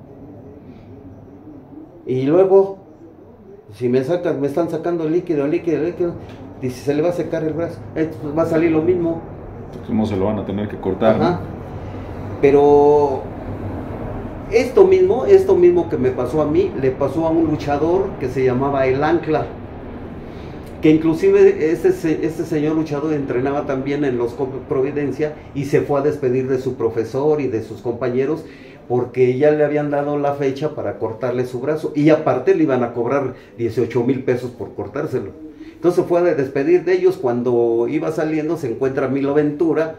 Y luego, si me sacan, me están sacando el líquido, el líquido, el líquido, dice, se le va a secar el brazo, entonces va a salir lo mismo. ¿Cómo se lo van a tener que cortar? Ajá. ¿No? Pero esto mismo, esto mismo que me pasó a mí, le pasó a un luchador que se llamaba El Ancla, que inclusive este, este señor luchador entrenaba también en los Providencia y se fue a despedir de su profesor y de sus compañeros porque ya le habían dado la fecha para cortarle su brazo y aparte le iban a cobrar dieciocho mil pesos por cortárselo. Entonces fue a despedir de ellos. Cuando iba saliendo se encuentra Milo Ventura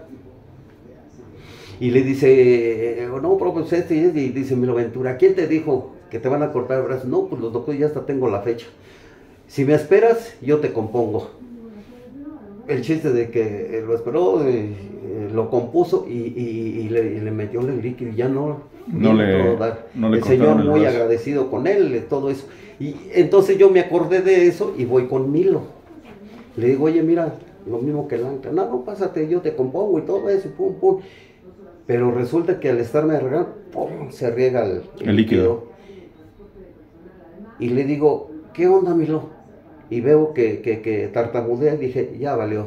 y le dice, no, pues este, y dice Milo Ventura, ¿quién te dijo que te van a cortar el brazo? No, pues los doctores ya hasta tengo la fecha. Si me esperas, yo te compongo. El chiste de que lo esperó, eh, lo compuso y, y, y, le, y le metió el líquido y ya no, no le, dar. no le el señor el muy brazo. agradecido con él, todo eso. Y entonces yo me acordé de eso y voy con Milo. Le digo, oye, mira, lo mismo que el Ancla. No, no, pásate, yo te compongo y todo eso, pum, pum. Pero resulta que al estarme regando, pum, se riega el, el, el líquido. líquido. Y le digo, ¿qué onda, Milo? Y veo que, que, que tartamudea y dije, ya valió.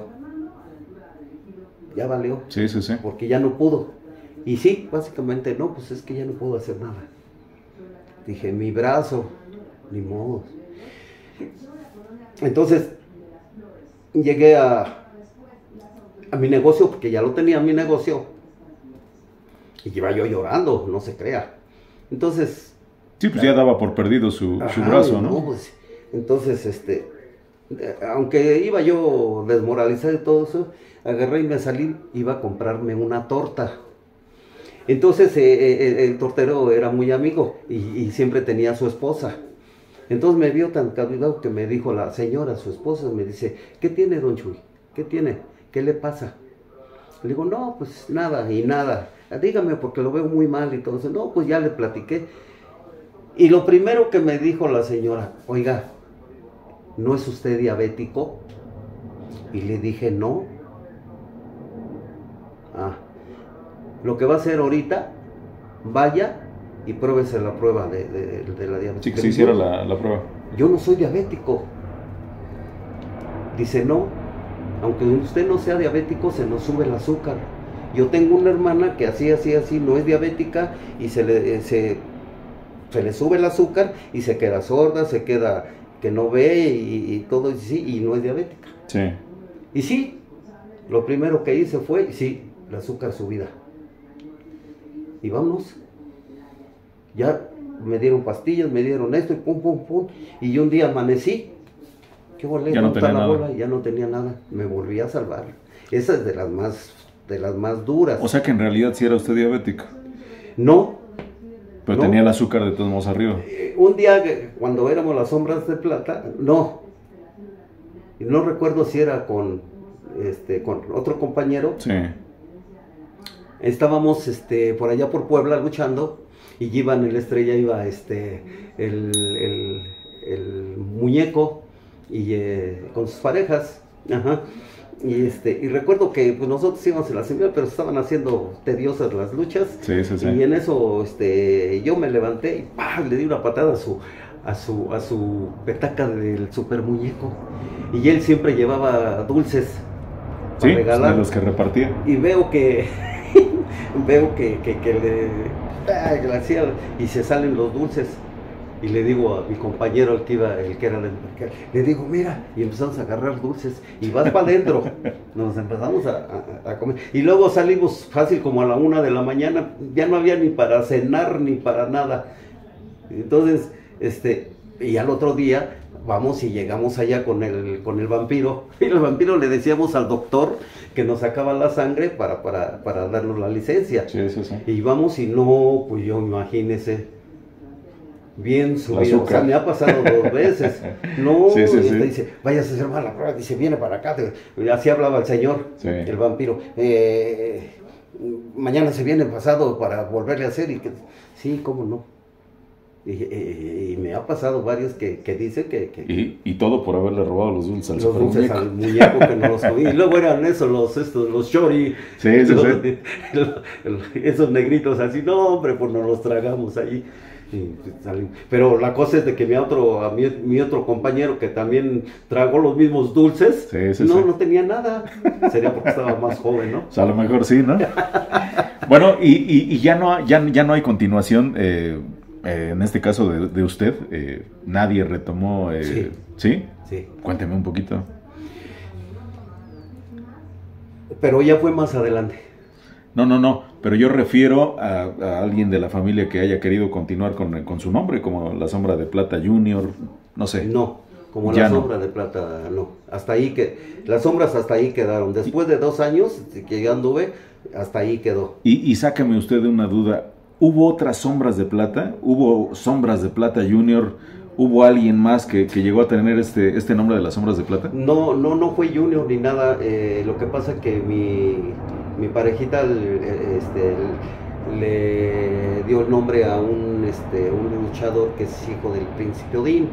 Ya valió. Sí, sí, sí. Porque ya no pudo. Y sí, básicamente, no, pues es que ya no puedo hacer nada. Dije, mi brazo, ni modo. Entonces, llegué a, a mi negocio, porque ya lo tenía mi negocio. Y iba yo llorando, no se crea. Entonces... Sí, pues ya daba por perdido su, ajá, su brazo, ¿no? no pues, entonces, este, aunque iba yo desmoralizado y todo eso, agarré y me salí, iba a comprarme una torta. Entonces, eh, eh, el tortero era muy amigo y, y siempre tenía a su esposa. Entonces me vio tan cabizbajo que me dijo la señora, su esposa, me dice, ¿qué tiene, don Chuy? ¿Qué tiene? ¿Qué le pasa? Le digo, no, pues nada y nada. Dígame porque lo veo muy mal y todo eso. No, pues ya le platiqué. Y lo primero que me dijo la señora, oiga, ¿no es usted diabético? Y le dije, no. Ah, lo que va a hacer ahorita, vaya y pruébese la prueba de, de, de la diabetes. Sí, que se hiciera la, la prueba. Yo no soy diabético. Dice, no, Aunque usted no sea diabético, se nos sube el azúcar. Yo tengo una hermana que así, así, así, no es diabética y se le, se, se le sube el azúcar y se queda sorda, se queda que no ve y, y todo, y, sí, y no es diabética. Sí. Y sí, lo primero que hice fue, sí, el azúcar subida. Y vamos, ya me dieron pastillas, me dieron esto y pum, pum, pum. Y yo un día amanecí, ¿qué volé? Ya no tenía la nada. bola? Ya no tenía nada, me volví a salvar. Esa es de las más, de las más duras. O sea que en realidad sí era usted diabético. No. Pero no. tenía el azúcar de todos modos arriba. Eh, un día, cuando éramos las sombras de plata, no. No recuerdo si era con, este, con otro compañero. Sí. Estábamos este, por allá por Puebla luchando y iba en el Estrella, iba este, el, el, el muñeco y eh, con sus parejas. Ajá. Y, este, y recuerdo que pues, nosotros íbamos en la semilla, pero estaban haciendo tediosas las luchas. Sí, sí, sí. Y en eso este, yo me levanté y ¡pah! Le di una patada a su, a su, a su petaca del super muñeco. Y él siempre llevaba dulces Sí, para regalar. de los que repartía. Y veo que veo que, que, que le, ah, que le hacía y se salen los dulces. Y le digo a mi compañero, el que iba, el que era del mercado, le digo, mira, y empezamos a agarrar dulces, y vas para adentro. Nos empezamos a, a, a comer. Y luego salimos fácil como a la una de la mañana, ya no había ni para cenar ni para nada. Entonces, este, y al otro día vamos y llegamos allá con el, con el vampiro. Y el vampiro le decíamos al doctor que nos sacaba la sangre para, para, para darnos la licencia. Sí, sí, sí. Y vamos y no, pues yo imagínese. Bien subido, o sea, me ha pasado dos veces. No, sí, sí, y sí. dice, vayas a hacer mala prueba, dice, viene para acá. Así hablaba el señor, Sí. el vampiro. Eh, mañana se viene pasado para volverle a hacer. Y que, sí, cómo no. Y, y, y me ha pasado varios que, que dicen que... que Y, y todo por haberle robado los dulces al los super dulces muñeco. al muñeco que no los comí. Y luego eran esos, los, estos, los chori. Sí, sí, los, sí. Esos negritos así, no hombre, pues nos los tragamos ahí. Y salen. Pero la cosa es de que mi otro, a mi, mi otro compañero que también tragó los mismos dulces, Sí, sí, no, sí. no tenía nada. Sería porque estaba más joven, ¿no? O sea, a lo mejor sí, ¿no? Bueno, y, y, y ya, no, ya, ya no hay continuación, eh, eh, en este caso de, de usted, eh, nadie retomó, eh, Sí. ¿sí? Sí. Cuénteme un poquito. Pero ya fue más adelante. No, no, no, pero yo refiero a, a alguien de la familia que haya querido continuar con, con su nombre, como La Sombra de Plata Junior, no sé. No, como Ya la no. sombra de plata, no. Hasta ahí que, las sombras hasta ahí quedaron. Después de dos años que ya anduve, hasta ahí quedó. Y, y sáqueme usted de una duda, ¿hubo otras Sombras de Plata? ¿Hubo Sombras de Plata Junior? ¿Hubo alguien más que, que llegó a tener este, este nombre de Las Sombras de Plata? No, no, no fue Junior ni nada. Eh, lo que pasa que mi, mi parejita eh, este, le dio el nombre a un, este, un luchador que es hijo del Príncipe Odín.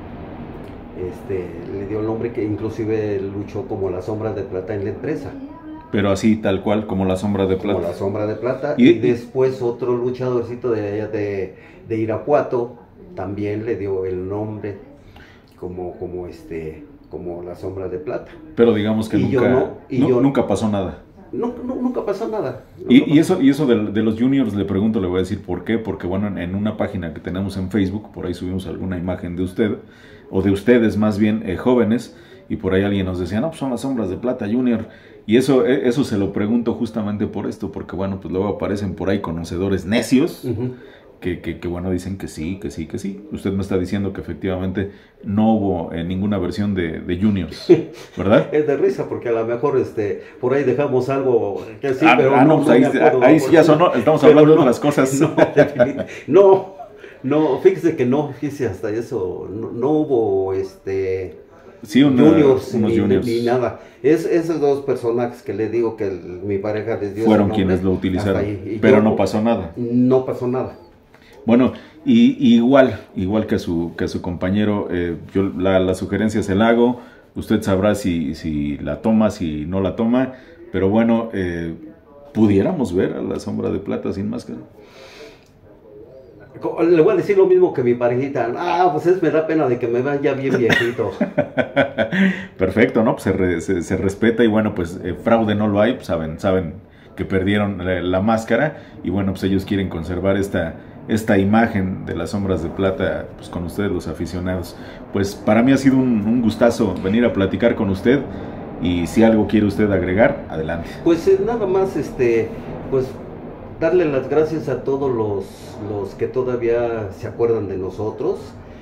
Este, le dio el nombre que inclusive luchó como las sombras de plata en la empresa. Pero así, tal cual, como La Sombra de Plata. Como la sombra de plata. Y- Y, después otro luchadorcito de allá de, de Irapuato también le dio el nombre como, como este, como la sombra de plata. Pero digamos que Y yo nunca, no, y nu- yo- nunca pasó nada. No, no, nunca pasó nada. Nunca Y, y pasó. eso, y eso de, de los juniors le pregunto, le voy a decir por qué, porque bueno, en, en una página que tenemos en Facebook, por ahí subimos alguna imagen de usted, o de ustedes más bien, eh, jóvenes, y por ahí alguien nos decía, no, pues son las Sombras de Plata Junior, y eso, eh, eso se lo pregunto justamente por esto, porque bueno, pues luego aparecen por ahí conocedores necios, Ujú. que, que, que bueno, dicen que sí, que sí, que sí. Usted me está diciendo que efectivamente no hubo eh, ninguna versión de, de juniors, ¿verdad? Es de risa porque a lo mejor este, por ahí dejamos algo que sí, Ah, pero ah, no, no, pues no ahí, me acuerdo, ahí sí ya sonó, estamos pero hablando de no, otras cosas. No, definitivamente. no, no, fíjese que no, fíjese hasta eso, no, no hubo este Sí, una- juniors, unos ni, juniors. ni nada. Es esos dos personajes que le digo que el- mi pareja les dio Fueron ese nombre, quienes lo hasta utilizaron, ahí. Y pero yo- no pasó nada. No pasó nada. Bueno, y, y igual, igual que a su, que a su compañero, eh, yo la, la sugerencia se la hago, usted sabrá si, si la toma, si no la toma, pero bueno, eh, pudiéramos ver a La Sombra de Plata sin máscara. Le voy a decir lo mismo que mi parejita. Ah, pues es, me da pena de que me vean ya bien viejito. Perfecto, ¿no? Pues se, re, se, se respeta y bueno, pues eh, fraude no lo hay, pues saben, saben que perdieron la, la máscara y bueno, pues ellos quieren conservar esta, esta imagen de las sombras de plata, pues con ustedes los aficionados. Pues para mí ha sido un, un gustazo venir a platicar con usted y si algo quiere usted agregar, adelante. Pues eh, nada más, este, pues darle las gracias a todos los, los que todavía se acuerdan de nosotros.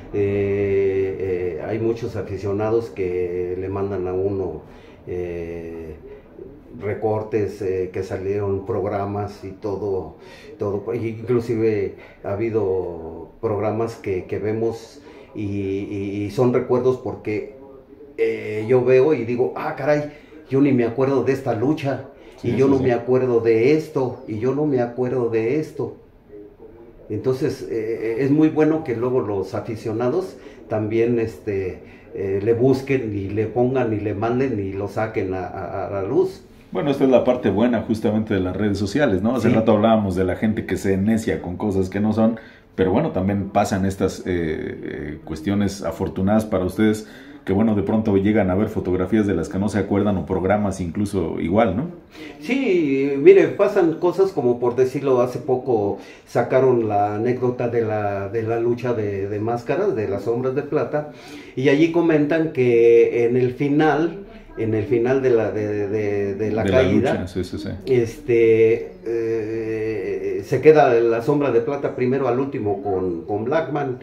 Eh, eh, hay muchos aficionados que le mandan a uno eh, recortes, eh, que salieron programas y todo, todo, inclusive ha habido programas que, que vemos y, y, y son recuerdos porque eh, yo veo y digo, ah caray, yo ni me acuerdo de esta lucha. Sí, y yo sí, no sí. me acuerdo de esto, y yo no me acuerdo de esto. Entonces, eh, es muy bueno que luego los aficionados también este, eh, le busquen y le pongan y le manden y lo saquen a, a, a la luz. Bueno, esta es la parte buena justamente de las redes sociales, ¿no? Hace sí. rato hablábamos de la gente que se necia con cosas que no son, pero bueno, también pasan estas eh, eh, cuestiones afortunadas para ustedes, que bueno, de pronto llegan a ver fotografías de las que no se acuerdan o programas incluso igual, ¿no? Sí, mire, pasan cosas como por decirlo, hace poco sacaron la anécdota de la, de la lucha de, de máscaras, de las sombras de plata, y allí comentan que en el final, en el final de la, de, de, de la de caída, la lucha, sí, sí, sí. este, eh, se queda la sombra de plata primero al último con, con Blackman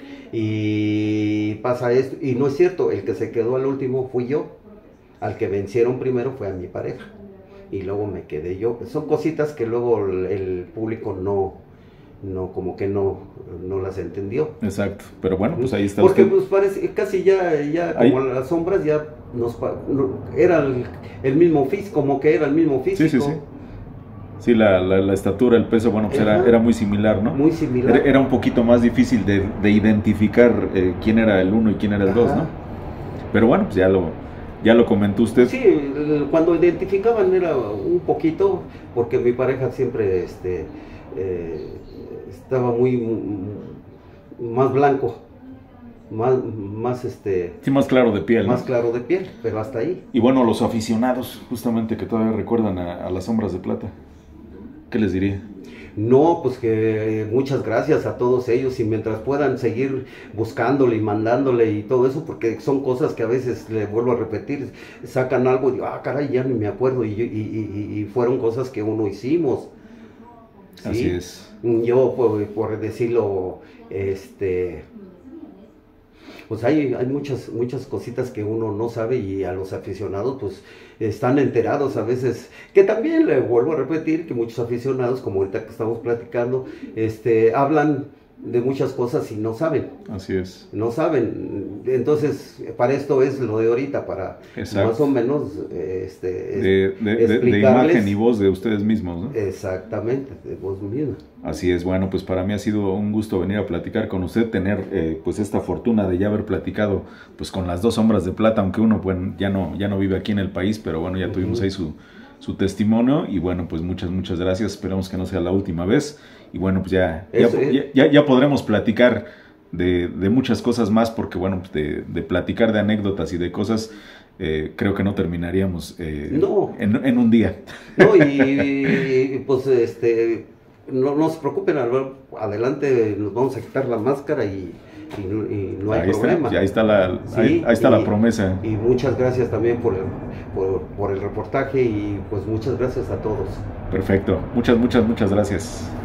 y pasa esto, y no es cierto, el que se quedó al último fui yo, al que vencieron primero fue a mi pareja y luego me quedé yo. Son cositas que luego el, el público no, no, como que no, no las entendió. Exacto, pero bueno, pues ahí está. Porque usted. pues parece, casi ya, ya como ahí. Las sombras ya nos, no, era el, el mismo físico, como que era el mismo físico. Sí, sí, sí. Sí, la, la, la estatura, el peso, bueno, pues era, era muy similar, ¿no? Muy similar. Era, era un poquito más difícil de, de identificar eh, quién era el uno y quién era el Ajá. dos, ¿no? Pero bueno, pues ya lo, ya lo comentó usted. Sí, cuando identificaban era un poquito, porque mi pareja siempre este, eh, estaba muy, más blanco, más, más este... Sí, más claro de piel, Más ¿no? claro de piel, pero hasta ahí. Y bueno, los aficionados, justamente, que todavía recuerdan a, a las sombras de plata, ¿qué les diría? No, pues que eh, muchas gracias a todos ellos y mientras puedan seguir buscándole y mandándole y todo eso, porque son cosas que a veces, le vuelvo a repetir, sacan algo y digo, ah, caray, ya ni me acuerdo, y, y, y, y fueron cosas que uno hicimos. ¿Sí? Así es. Yo, por, por decirlo, este... pues hay, hay muchas, muchas cositas que uno no sabe y a los aficionados pues están enterados a veces, que también le vuelvo a repetir que muchos aficionados, como ahorita que estamos platicando, este, hablan de muchas cosas y no saben. Así es. No saben. Entonces, para esto es lo de ahorita, para Exacto. más o menos este, de, de, de, de imagen y voz de ustedes mismos, ¿no? Exactamente, de voz misma. Así es. Bueno, pues para mí ha sido un gusto venir a platicar con usted, tener eh, pues esta fortuna de ya haber platicado pues con las dos sombras de plata, aunque uno pues ya no, ya no vive aquí en el país, pero bueno, ya uh-huh. tuvimos ahí su, su testimonio y bueno, pues muchas, muchas gracias. Esperamos que no sea la última vez. Y bueno, pues ya, ya, ya, ya, ya podremos platicar de, de muchas cosas más, porque bueno, pues de, de platicar de anécdotas y de cosas, eh, creo que no terminaríamos eh, no. en, en un día. No, y, y pues este, no, no se preocupen, adelante nos vamos a quitar la máscara y, y, y no hay ahí problema. Está, ahí está la, sí, ahí, ahí está y, la promesa. Y muchas gracias también por el, por, por el reportaje y pues muchas gracias a todos. Perfecto, muchas, muchas, muchas gracias.